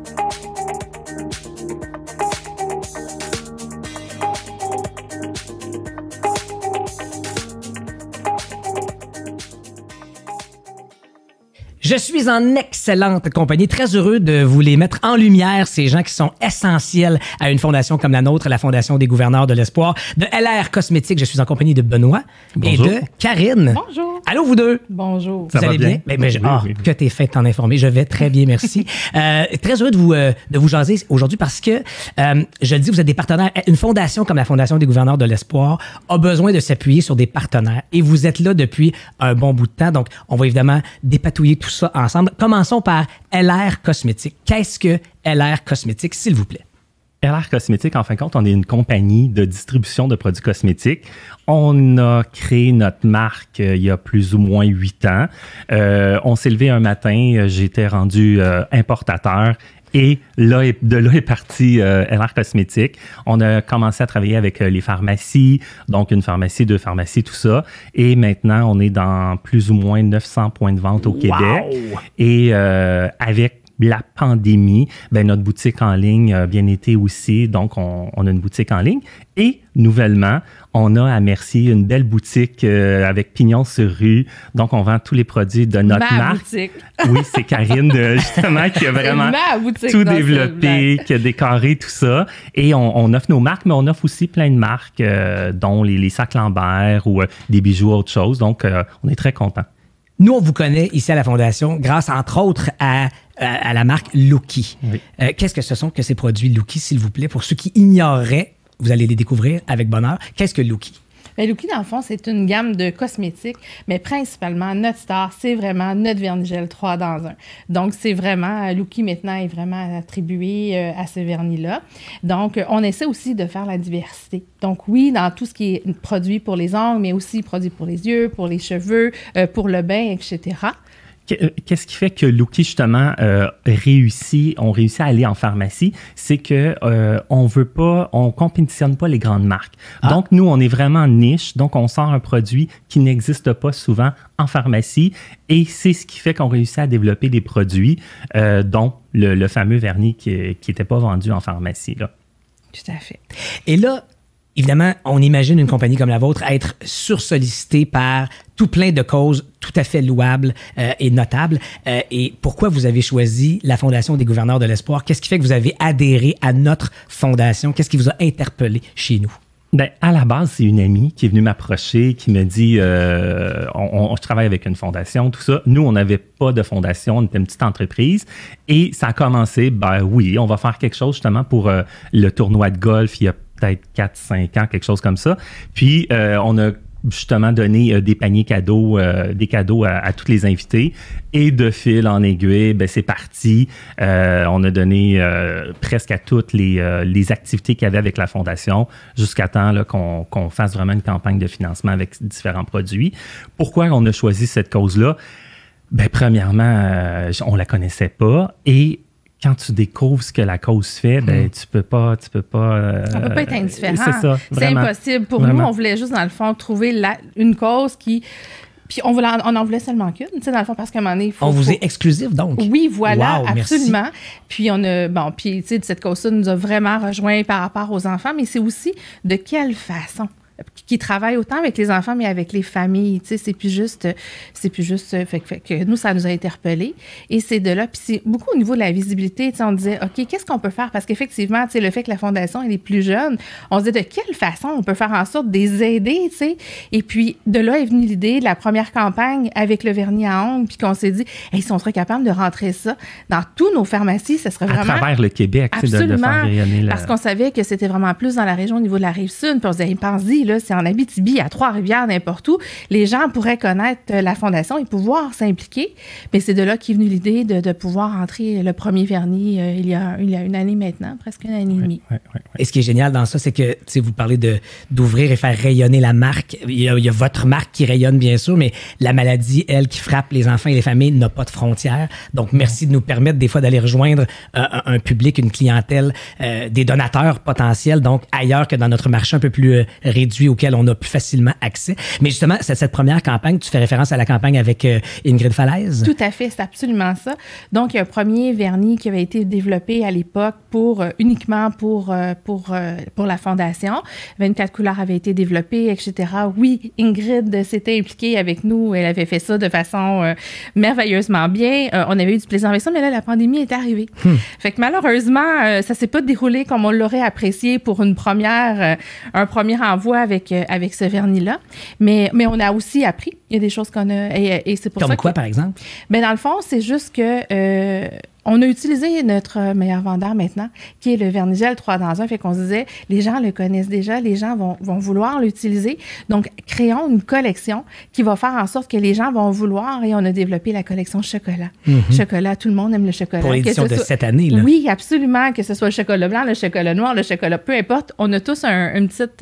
Je suis en excellente compagnie, très heureux de vous les mettre en lumière, ces gens qui sont essentiels à une fondation comme la nôtre, la Fondation des gouverneurs de l'espoir, de LR Cosmétique. Je suis en compagnie de Benoît et de Karine. Bonjour. Allô, vous deux? Bonjour. Vous allez bien? Oui. Que t'es fait t'en informer. Je vais très bien, merci. Très heureux de vous jaser aujourd'hui parce que, je le dis, vous êtes des partenaires. Une fondation comme la Fondation des gouverneurs de l'espoir a besoin de s'appuyer sur des partenaires. Et vous êtes là depuis un bon bout de temps. Donc, on va évidemment dépatouiller tout ça ensemble. Commençons par LR Cosmétique. Qu'est-ce que LR Cosmétique, s'il vous plaît? LR Cosmétiques, en fin de compte, on est une compagnie de distribution de produits cosmétiques. On a créé notre marque il y a plus ou moins 8 ans. On s'est levé un matin, j'étais rendu importateur. Et de là est parti LR Cosmétiques. On a commencé à travailler avec les pharmacies, donc une pharmacie, 2 pharmacies, tout ça. Et maintenant, on est dans plus ou moins 900 points de vente au Québec. Et avec la pandémie, notre boutique en ligne a bien été aussi. Donc, on a une boutique en ligne. Et nouvellement, on a à Mercier une belle boutique avec pignon sur rue. Donc, on vend tous les produits de notre marque. Boutique. Oui, c'est Karine, justement, qui a vraiment tout développé, qui a décoré tout ça. Et on offre nos marques, mais on offre aussi plein de marques, dont les sacs Lambert ou des bijoux, autre chose. Donc, on est très contents. Nous, on vous connaît ici à la Fondation grâce, entre autres, à la marque Lookie. Oui. Qu'est-ce que ce sont que ces produits Lookie, s'il vous plaît? Pour ceux qui ignoreraient, vous allez les découvrir avec bonheur. Qu'est-ce que Lookie? Lookie, dans le fond, c'est une gamme de cosmétiques, mais principalement, notre star, c'est vraiment notre vernis-gel 3 dans 1. Donc, c'est vraiment, Lookie maintenant est vraiment attribué à ce vernis-là. Donc, on essaie aussi de faire la diversité. Donc, oui, dans tout ce qui est produit pour les ongles, mais aussi produit pour les yeux, pour les cheveux, pour le bain, etc. Qu'est-ce qui fait que Lookie, justement, on réussit à aller en pharmacie? C'est que on compétitionne pas les grandes marques. Donc, nous, on est vraiment niche. Donc, on sort un produit qui n'existe pas souvent en pharmacie. Et c'est ce qui fait qu'on réussit à développer des produits, dont le fameux vernis qui n'était pas vendu en pharmacie, là. Tout à fait. Et là, évidemment, on imagine une compagnie comme la vôtre être sursollicitée par tout plein de causes tout à fait louables et notables. Et pourquoi vous avez choisi la Fondation des gouverneurs de l'espoir? Qu'est-ce qui fait que vous avez adhéré à notre fondation? Qu'est-ce qui vous a interpellé chez nous? À la base, c'est une amie qui est venue m'approcher, qui me dit je travaille avec une fondation, tout ça. Nous, on n'avait pas de fondation, on était une petite entreprise. Et ça a commencé, oui, on va faire quelque chose justement pour le tournoi de golf il y a peut-être 4-5 ans, quelque chose comme ça. Puis, on a justement donné des paniers cadeaux, des cadeaux à tous les invités. Et de fil en aiguille, c'est parti. On a donné presque à toutes les activités qu'il y avait avec la Fondation jusqu'à temps là, qu'on fasse vraiment une campagne de financement avec différents produits. Pourquoi on a choisi cette cause-là? Premièrement, on la connaissait pas et quand tu découvres ce que la cause fait, tu peux pas. On peut pas être indifférent. C'est ça. C'est impossible. Pour nous, on voulait juste, dans le fond, trouver une cause qui. Puis on en voulait seulement qu'une, tu sais, dans le fond, parce qu'à un moment donné, on vous est exclusif, donc? Oui, voilà, wow, absolument. Merci. Puis puis tu sais, cette cause-là nous a vraiment rejoints par rapport aux enfants, mais c'est aussi de quelle façon qui travaille autant avec les enfants, mais avec les familles. Tu sais, c'est plus juste fait que nous, ça nous a interpellés. Et c'est de là, puis c'est beaucoup au niveau de la visibilité, tu sais, on disait, OK, qu'est-ce qu'on peut faire? Parce qu'effectivement, tu sais, le fait que la Fondation, elle est plus jeune, on se dit de quelle façon on peut faire en sorte de les aider, tu sais? Et puis, de là est venue l'idée de la première campagne avec le vernis à ongles, puis qu'on s'est dit, si on serait capable de rentrer ça dans toutes nos pharmacies, ça serait vraiment... À travers le Québec, tu sais, de faire rayonner parce qu'on savait que c'était vraiment plus dans la région au niveau de la Rive-Sud, puis on se disait, pense-y, là, c'est en Abitibi, à Trois-Rivières, n'importe où, les gens pourraient connaître la Fondation et pouvoir s'impliquer. Mais c'est de là qu'est venue l'idée de pouvoir entrer le premier vernis il y a une année maintenant, presque une année et demie. Oui. Et ce qui est génial dans ça, c'est que vous parlez d'ouvrir et faire rayonner la marque. Il y a votre marque qui rayonne, bien sûr, mais la maladie, elle, qui frappe les enfants et les familles, n'a pas de frontières. Donc, merci de nous permettre des fois d'aller rejoindre un public, une clientèle, des donateurs potentiels, donc ailleurs que dans notre marché un peu plus réduit auquel on a plus facilement accès. Mais justement, cette première campagne, tu fais référence à la campagne avec Ingrid Falaise? Tout à fait, c'est absolument ça. Donc, il y a un premier vernis qui avait été développé à l'époque uniquement pour la Fondation. 24 couleurs avaient été développées, etc. Oui, Ingrid s'était impliquée avec nous. Elle avait fait ça de façon merveilleusement bien. On avait eu du plaisir avec ça, mais là, la pandémie est arrivée. Fait que malheureusement, ça s'est pas déroulé comme on l'aurait apprécié pour un premier envoi avec ce vernis-là. Mais on a aussi appris. Il y a des choses qu'on a... Et c'est pour comme ça quoi, par exemple? Dans le fond, c'est juste que... on a utilisé notre meilleur vendeur maintenant, qui est le Vernigel 3 dans 1. Fait qu'on se disait, les gens le connaissent déjà, les gens vont vouloir l'utiliser. Donc, créons une collection qui va faire en sorte que les gens vont vouloir, et on a développé la collection chocolat. Chocolat, tout le monde aime le chocolat. Pour l'édition de cette année, là. Oui, absolument, que ce soit le chocolat blanc, le chocolat noir, le chocolat, peu importe. On a tous une petite...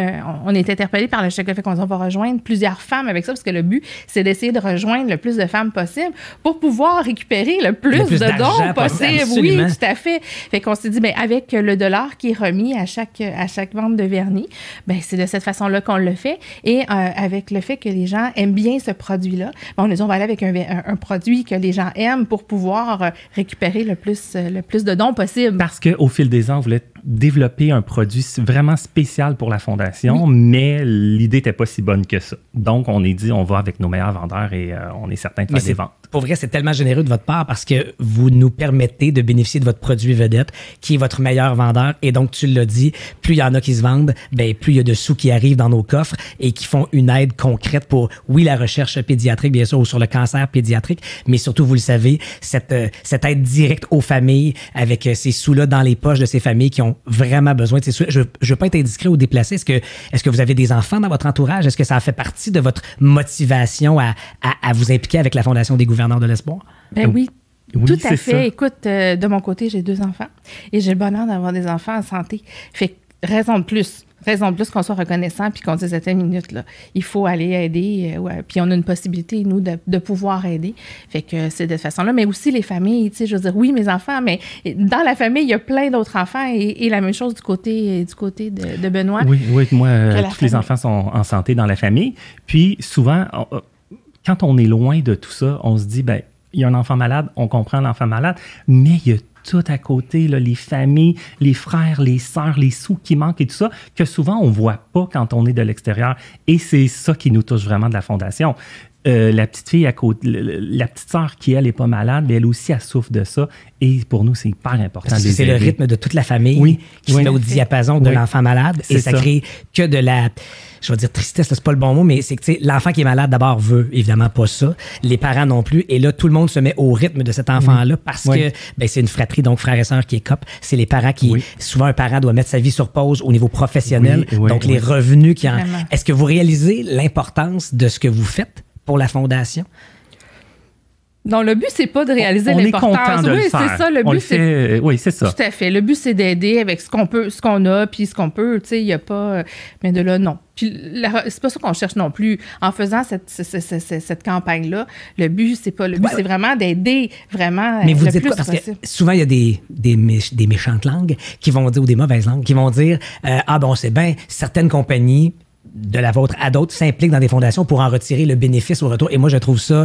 on est interpellés par le chocolat. Fait qu'on va rejoindre plusieurs femmes avec ça, parce que le but, c'est d'essayer de rejoindre le plus de femmes possible pour pouvoir récupérer le plus de dons possible. Absolument. Oui, tout à fait. Fait qu'on s'est dit, bien, avec le $, qui est remis à chaque vente de vernis, bien, c'est de cette façon-là qu'on le fait. Et avec le fait que les gens aiment bien ce produit-là, bien, on a dit, on va aller avec un produit que les gens aiment pour pouvoir récupérer le plus de dons possible. Parce qu'au fil des ans, on voulait développer un produit vraiment spécial pour la Fondation, mais l'idée n'était pas si bonne que ça. Donc, on est dit, on va avec nos meilleurs vendeurs et on est certain de faire des ventes. Pour vrai, c'est tellement généreux de votre part parce que vous nous permettez de bénéficier de votre produit vedette, qui est votre meilleur vendeur. Et donc, tu l'as dit, plus il y en a qui se vendent, ben plus il y a de sous qui arrivent dans nos coffres et qui font une aide concrète pour, oui, la recherche pédiatrique, bien sûr, ou sur le cancer pédiatrique, mais surtout, vous le savez, cette aide directe aux familles avec ces sous-là dans les poches de ces familles qui ont vraiment besoin de ces sous-là. Je veux pas être indiscret ou déplacé. Est-ce que vous avez des enfants dans votre entourage? Est-ce que ça fait partie de votre motivation à vous impliquer avec la Fondation des gouverneurs de l'espoir? Ben oui. Tout à fait. Ça. Écoute, de mon côté, j'ai 2 enfants et j'ai le bonheur d'avoir des enfants en santé. Fait que raison de plus qu'on soit reconnaissant puis qu'on dise à telle minute, là, il faut aller aider. Puis on a une possibilité, nous, de pouvoir aider. Fait que c'est de cette façon-là. Mais aussi les familles, tu sais, je veux dire, oui, mes enfants, mais dans la famille, il y a plein d'autres enfants et la même chose du côté de Benoît. Oui, moi, tous les enfants sont en santé dans la famille. Puis souvent, quand on est loin de tout ça, on se dit, ben il y a un enfant malade, on comprend l'enfant malade, mais il y a tout à côté, là, les familles, les frères, les sœurs, les sous qui manquent et tout ça, que souvent on ne voit pas quand on est de l'extérieur. Et c'est ça qui nous touche vraiment de la Fondation. La petite fille à côté, la petite sœur qui, elle, n'est pas malade, mais elle aussi, elle souffre de ça. Et pour nous, c'est hyper important. Parce que c'est le rythme de toute la famille qui se met au diapason de l'enfant malade. Et ça crée que de la, je vais dire tristesse, c'est pas le bon mot, mais c'est que l'enfant qui est malade, d'abord, veut évidemment pas ça. Les parents non plus. Et là, tout le monde se met au rythme de cet enfant-là parce que c'est une fratrie, donc frères et sœurs qui est COP. C'est les parents qui, souvent, un parent doit mettre sa vie sur pause au niveau professionnel. Donc, les revenus qui en... Est-ce que vous réalisez l'importance de ce que vous faites pour la Fondation? Non, le but, c'est pas de réaliser l'importance. On est content de le faire. C'est ça, le but, c'est... Oui, c'est ça. Tout à fait. Le but, c'est d'aider avec ce qu'on a, puis ce qu'on peut. Tu sais, il n'y a pas... Mais de là, non. Puis c'est pas ça qu'on cherche non plus. En faisant cette campagne-là, le but, c'est pas... Le but, c'est vraiment d'aider vraiment mais vous le dites plus quoi? Parce possible. que souvent, il y a des méchantes langues qui vont dire, ou des mauvaises langues, qui vont dire, c'est bien, certaines compagnies de la vôtre à d'autres s'impliquent dans des fondations pour en retirer le bénéfice au retour. Et moi, je trouve ça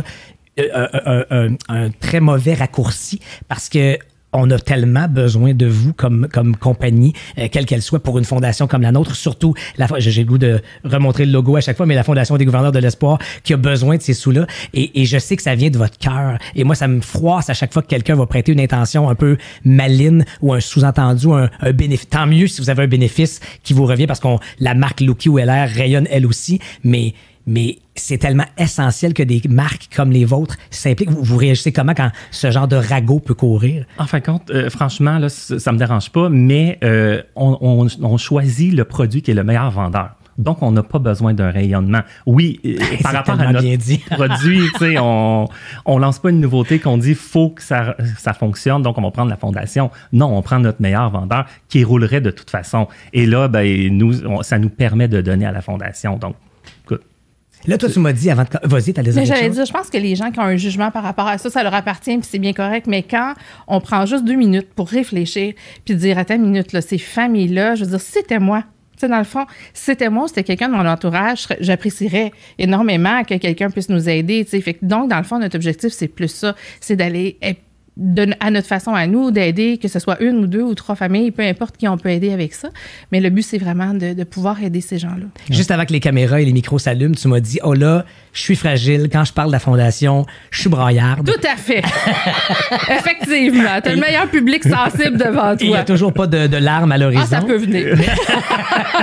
un très mauvais raccourci parce que on a tellement besoin de vous comme compagnie, quelle qu'elle soit, pour une fondation comme la nôtre. Surtout, j'ai le goût de remontrer le logo à chaque fois, mais la Fondation des gouverneurs de l'espoir qui a besoin de ces sous-là. Et je sais que ça vient de votre cœur. Et moi, ça me froisse à chaque fois que quelqu'un va prêter une intention un peu maligne ou un sous-entendu, un bénéfice. Tant mieux si vous avez un bénéfice qui vous revient parce que la marque Lucky ou LR rayonne elle aussi, mais c'est tellement essentiel que des marques comme les vôtres s'impliquent. Vous réagissez comment quand ce genre de ragot peut courir? En fin de compte, franchement, là, ça me dérange pas, mais on choisit le produit qui est le meilleur vendeur. Donc, on n'a pas besoin d'un rayonnement. Oui, par rapport à notre produit, tu sais, on lance pas une nouveauté qu'on dit faut que ça fonctionne, donc on va prendre la Fondation. Non, on prend notre meilleur vendeur qui roulerait de toute façon. Et là, ça nous permet de donner à la Fondation. Donc, écoute. Là, toi, tu m'as dit avant de... Vas-y, t'as des j'allais dire, je pense que les gens qui ont un jugement par rapport à ça, ça leur appartient, puis c'est bien correct. Mais quand on prend juste 2 minutes pour réfléchir, puis dire, attends une minute, là, ces familles-là, je veux dire, si c'était moi, tu sais, dans le fond, si c'était moi, c'était quelqu'un de mon entourage, j'apprécierais énormément que quelqu'un puisse nous aider, tu sais. Fait que donc, dans le fond, notre objectif, c'est plus ça, c'est d'aller... à notre façon à nous, d'aider, que ce soit 1 ou 2 ou 3 familles, peu importe qui on peut aider avec ça. Mais le but, c'est vraiment de pouvoir aider ces gens-là. Juste avant que les caméras et les micros s'allument, tu m'as dit, oh là, je suis fragile. Quand je parle de la Fondation, je suis braillarde. Tout à fait. Effectivement. Tu as le meilleur public sensible devant toi. Il n'y a toujours pas de larmes à l'horizon. Ah, ça peut venir.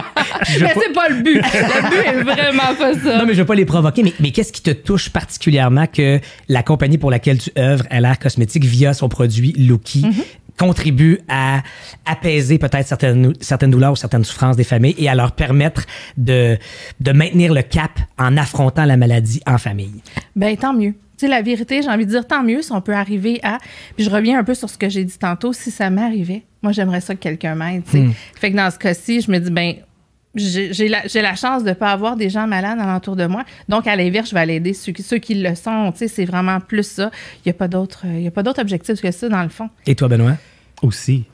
Mais c'est pas le but. Le but est vraiment pas ça. Non, mais je veux pas les provoquer, mais qu'est-ce qui te touche particulièrement que la compagnie pour laquelle tu œuvres, LR Cosmétiques, via son produit Looky, contribue à apaiser peut-être certaines douleurs ou certaines souffrances des familles et à leur permettre de maintenir le cap en affrontant la maladie en famille? Ben tant mieux. Tu sais, la vérité, j'ai envie de dire tant mieux si on peut arriver à... Puis je reviens un peu sur ce que j'ai dit tantôt. Si ça m'arrivait, moi, j'aimerais ça que quelqu'un m'aide. Tu sais. Fait que dans ce cas-ci, je me dis, ben j'ai la chance de ne pas avoir des gens malades alentour de moi. Donc, à l'inverse, je vais aller aider ceux qui le sont. Tu sais, c'est vraiment plus ça. Il n'y a pas d'autre objectif que ça, dans le fond. Et toi, Benoît? Aussi.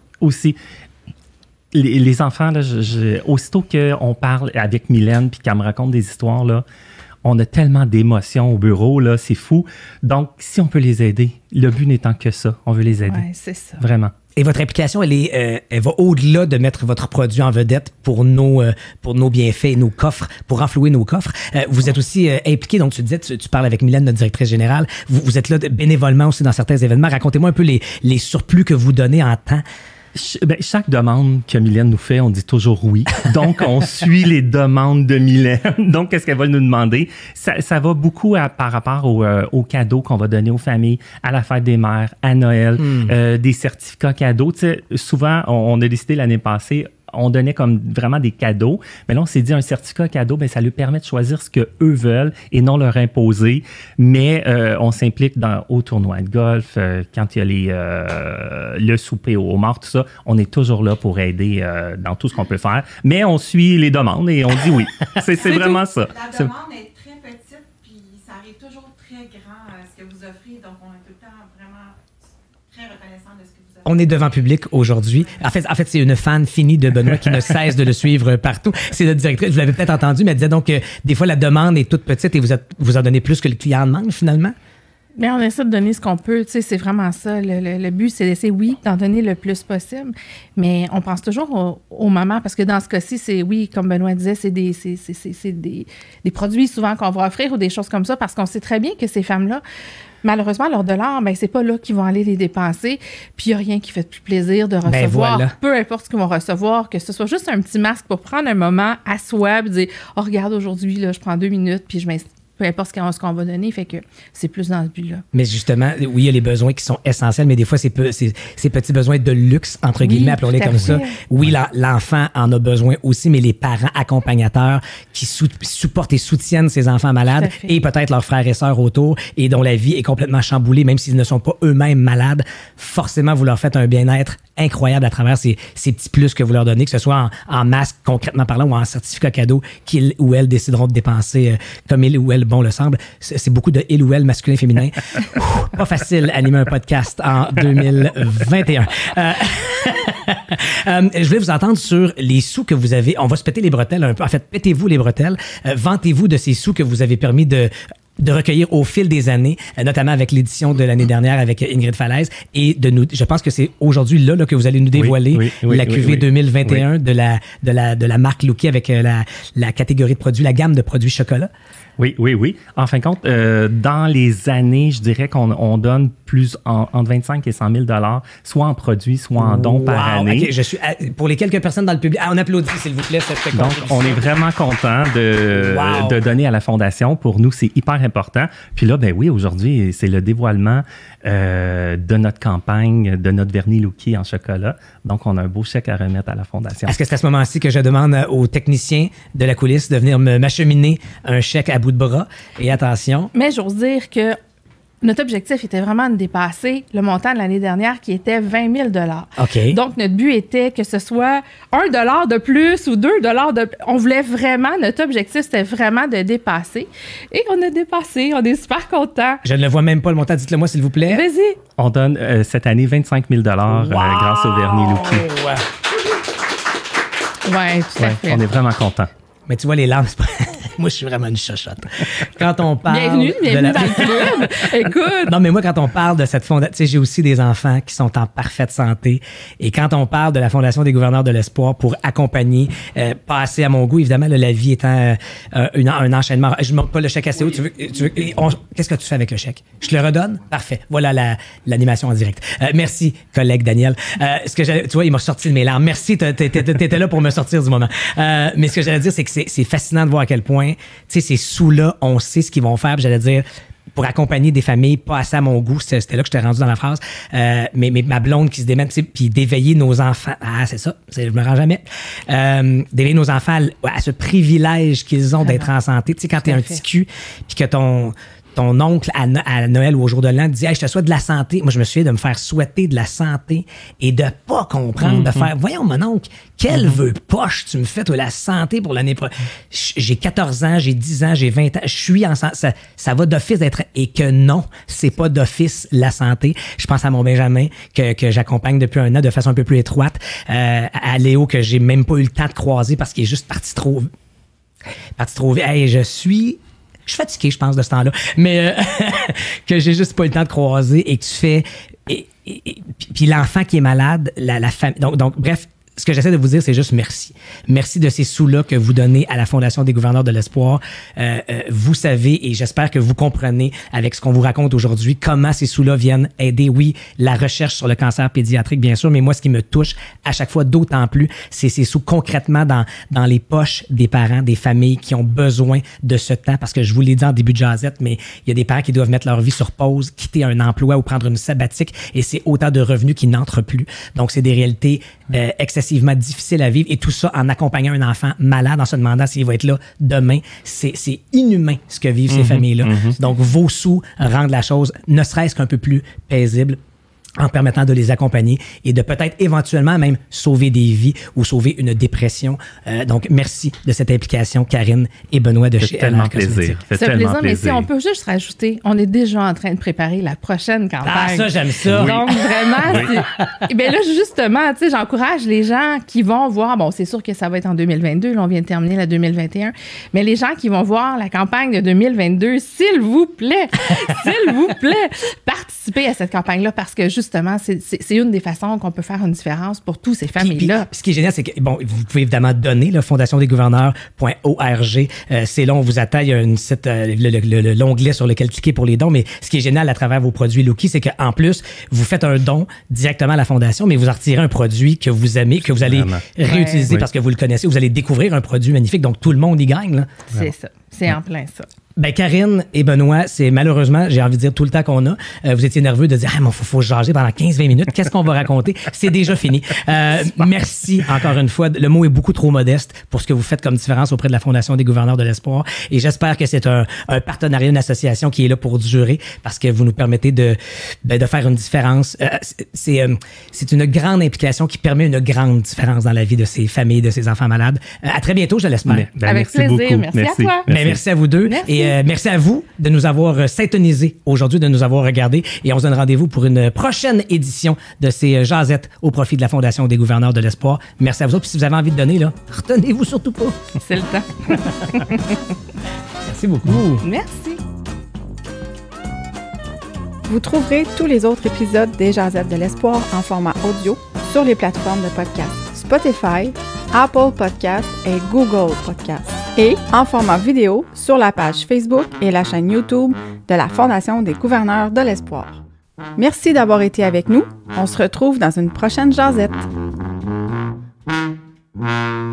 Les enfants, là, aussitôt qu'on parle avec Mylène puis qu'elle me raconte des histoires, là, on a tellement d'émotions au bureau, là, c'est fou. Donc, si on peut les aider, le but n'étant que ça, on veut les aider. Oui, c'est ça. Vraiment. Et votre implication, elle va au-delà de mettre votre produit en vedette pour nos bienfaits et nos coffres, pour renflouer nos coffres. Vous êtes aussi impliqué, donc tu disais, tu parles avec Mylène, notre directrice générale. Vous êtes là bénévolement aussi dans certains événements. Racontez-moi un peu les surplus que vous donnez en temps. Chaque demande que Mylène nous fait, on dit toujours oui. Donc, on suit les demandes de Mylène. Donc, qu'est-ce qu'elle va nous demander? Ça va beaucoup par rapport aux cadeaux qu'on va donner aux familles, à la fête des mères, à Noël, des certificats cadeaux. Tu sais, souvent, on a décidé l'année passée, on donnait comme vraiment des cadeaux. Mais là, on s'est dit, un certificat cadeau, ben, ça lui permet de choisir ce qu'eux veulent et non leur imposer. Mais on s'implique au tournoi de golf, quand il y a le souper au homard, tout ça. On est toujours là pour aider dans tout ce qu'on peut faire. Mais on suit les demandes et on dit oui. C'est vraiment ça. La demande est très petite, puis ça arrive toujours très grand ce que vous offrez. Donc, on est tout le temps vraiment très reconnaissant de ce que vous offrez. On est devant public aujourd'hui. En fait, c'est une fan finie de Benoît qui ne cesse de le suivre partout. C'est notre directrice, vous l'avez peut-être entendu, mais elle disait donc que des fois, la demande est toute petite et vous en donnez plus que le client demande, finalement. Bien, on essaie de donner ce qu'on peut. Tu sais, c'est vraiment ça. Le but, c'est d'essayer, oui, d'en donner le plus possible. Mais on pense toujours aux mamans parce que dans ce cas-ci, c'est, oui, comme Benoît disait, c'est des produits souvent qu'on va offrir ou des choses comme ça parce qu'on sait très bien que ces femmes-là, malheureusement, leurs dollars, ben c'est pas là qu'ils vont aller les dépenser. Puis il n'y a rien qui fait plus plaisir de recevoir. Ben voilà. Peu importe ce qu'ils vont recevoir, que ce soit juste un petit masque pour prendre un moment à soi et dire « Oh, regarde, aujourd'hui, là, je prends 2 minutes puis je m'installe. » Peu importe ce qu'on va donner, fait que c'est plus dans ce but-là. Mais justement, oui, il y a les besoins qui sont essentiels, mais des fois, ces petits besoins de luxe, entre guillemets, appelons-les comme ça. Oui, l'enfant en a besoin aussi, mais les parents accompagnateurs qui supportent et soutiennent ces enfants malades et peut-être leurs frères et sœurs autour et dont la vie est complètement chamboulée, même s'ils ne sont pas eux-mêmes malades, forcément, vous leur faites un bien-être incroyable à travers ces petits plus que vous leur donnez, que ce soit en masque, concrètement parlant, ou en certificat cadeau qu'ils ou elles décideront de dépenser comme ils ou elles bon le semble. C'est beaucoup de il ou elle masculin féminin. Pas facile animer un podcast en 2021. Je voulais vous entendre sur les sous que vous avez. On va se péter les bretelles un peu. En fait, pétez-vous les bretelles. Vantez-vous de ces sous que vous avez permis de recueillir au fil des années, notamment avec l'édition de l'année dernière avec Ingrid Falaise, et je pense que c'est aujourd'hui là que vous allez nous dévoiler la cuvée 2021 de la marque Looky avec la catégorie de produits, la gamme de produits chocolat. Oui. En fin de compte, dans les années, je dirais qu'on donne entre 25 et 100 000 $, soit en produits, soit en dons par année. Okay, je suis pour les quelques personnes dans le public. On applaudit, s'il vous plaît. Donc, on est vraiment content de donner à la Fondation. Pour nous, c'est hyper important. Puis là, ben oui, aujourd'hui, c'est le dévoilement de notre campagne, de notre vernis Looky en chocolat. Donc, on a un beau chèque à remettre à la Fondation. Est-ce que c'est à ce moment-ci que je demande aux techniciens de la coulisse de venir m'acheminer un chèque à bout de bras? Et attention. Mais j'ose dire que notre objectif était vraiment de dépasser le montant de l'année dernière qui était 20 000 $. OK. Donc, notre but était que ce soit $1 de plus ou $2 de plus. On voulait vraiment, notre objectif, c'était vraiment de dépasser. Et on a dépassé. On est super contents. Je ne le vois même pas, le montant. Dites-le moi, s'il vous plaît. Vas-y. On donne cette année 25 000 $ grâce au vernis Looky. Oui, tout à fait. On est vraiment contents. Mais tu vois, les larmes, Moi, je suis vraiment une chochotte. Quand on parle Bienvenue dans le club. Écoute. Non, mais moi, quand on parle de cette fondation, tu sais, j'ai aussi des enfants qui sont en parfaite santé. Et quand on parle de la Fondation des gouverneurs de l'espoir pour accompagner, pas assez à mon goût, évidemment, là, la vie étant un enchaînement. Je ne montre pas le chèque assez haut. Qu'est-ce que tu fais avec le chèque? Je te le redonne? Parfait. Voilà l'animation en direct. Merci, collègue Daniel. Tu vois, il m'a sorti de mes larmes. Merci, t'étais là pour me sortir du moment. Mais ce que j'allais dire, c'est que c'est fascinant de voir à quel point, tu sais, ces sous-là, on sait ce qu'ils vont faire. Puis j'allais dire, pour accompagner des familles pas assez à mon goût, c'était là que j'étais rendu dans la phrase, mais ma blonde qui se démène, puis d'éveiller nos enfants, c'est ça, je me rends jamais, d'éveiller nos enfants à ce privilège qu'ils ont d'être en santé. Tu sais, quand t'es un petit cul, puis que ton oncle à Noël ou au jour de l'an dit « Hey, je te souhaite de la santé ». Moi, je me souviens de me faire souhaiter de la santé et de pas comprendre, de faire « Voyons, mon oncle, quel vœu poche tu me fais, toi, la santé pour l'année prochaine. » J'ai 14 ans, j'ai 10 ans, j'ai 20 ans, je suis en santé. Ça va d'office d'être... Et que non, c'est pas d'office la santé. Je pense à mon Benjamin que j'accompagne depuis un an de façon un peu plus étroite, à Léo que j'ai même pas eu le temps de croiser parce qu'il est juste parti trop vite. Hey, je suis fatigué, je pense, de ce temps-là. Mais que j'ai juste pas eu le temps de croiser et que tu fais... Puis l'enfant qui est malade, la famille... Donc, bref, ce que j'essaie de vous dire, c'est juste merci. Merci de ces sous-là que vous donnez à la Fondation des gouverneurs de l'espoir. Vous savez, et j'espère que vous comprenez avec ce qu'on vous raconte aujourd'hui, comment ces sous-là viennent aider, oui, la recherche sur le cancer pédiatrique, bien sûr, mais moi, ce qui me touche à chaque fois d'autant plus, c'est ces sous concrètement dans les poches des parents, des familles qui ont besoin de ce temps, parce que je vous l'ai dit en début de jasette, mais il y a des parents qui doivent mettre leur vie sur pause, quitter un emploi ou prendre une sabbatique, et c'est autant de revenus qui n'entrent plus. Donc, c'est des réalités excessivement difficile à vivre, et tout ça en accompagnant un enfant malade en se demandant s'il va être là demain. C'est inhumain ce que vivent ces familles-là. Donc, vos sous rendent la chose ne serait-ce qu'un peu plus paisible en permettant de les accompagner et de peut-être éventuellement même sauver des vies ou sauver une dépression. Donc, merci de cette implication, Karine et Benoît de chez tellement LR Cosmétiques. C'est tellement plaisir. Mais si on peut juste rajouter, on est déjà en train de préparer la prochaine campagne. Ah, ça, j'aime ça. Oui. Donc, vraiment, bien là, justement, tu sais, j'encourage les gens qui vont voir, bon, c'est sûr que ça va être en 2022, là, on vient de terminer la 2021, mais les gens qui vont voir la campagne de 2022, s'il vous plaît, participez à cette campagne-là parce que justement, c'est une des façons qu'on peut faire une différence pour tous ces familles-là. Puis ce qui est génial, c'est que, bon, vous pouvez évidemment donner, là, fondationdesgouverneurs.org. C'est là, on vous attend. Il y a l'onglet sur lequel cliquer pour les dons. Mais ce qui est génial à travers vos produits Looky, c'est qu'en plus, vous faites un don directement à la Fondation, mais vous en retirez un produit que vous aimez, que vous allez réutiliser parce que vous le connaissez. Vous allez découvrir un produit magnifique. Donc, tout le monde y gagne, là. C'est ça. C'est en plein ça. Ben, Karine et Benoît, c'est malheureusement, j'ai envie de dire tout le temps qu'on a. Vous étiez nerveux de dire, mais faut jaser pendant 15-20 minutes. Qu'est-ce qu'on va raconter? C'est déjà fini. Merci encore une fois. Le mot est beaucoup trop modeste pour ce que vous faites comme différence auprès de la Fondation des gouverneurs de l'espoir. Et j'espère que c'est un partenariat, une association qui est là pour durer parce que vous nous permettez de faire une différence. C'est une grande implication qui permet une grande différence dans la vie de ces familles, de ces enfants malades. À très bientôt, je l'espère. Avec plaisir. Beaucoup. Merci à toi. Merci à vous deux. Merci. Et merci à vous de nous avoir syntonisés aujourd'hui, de nous avoir regardés. Et on se donne rendez-vous pour une prochaine édition de ces jasettes au profit de la Fondation des gouverneurs de l'espoir. Merci à vous autres. Puis si vous avez envie de donner, là, retenez-vous surtout pas. C'est le temps. Merci beaucoup. Merci. Vous trouverez tous les autres épisodes des Jasettes de l'espoir en format audio sur les plateformes de podcast Spotify, Apple Podcasts et Google Podcasts, et en format vidéo sur la page Facebook et la chaîne YouTube de la Fondation des gouverneurs de l'espoir. Merci d'avoir été avec nous. On se retrouve dans une prochaine Jasette.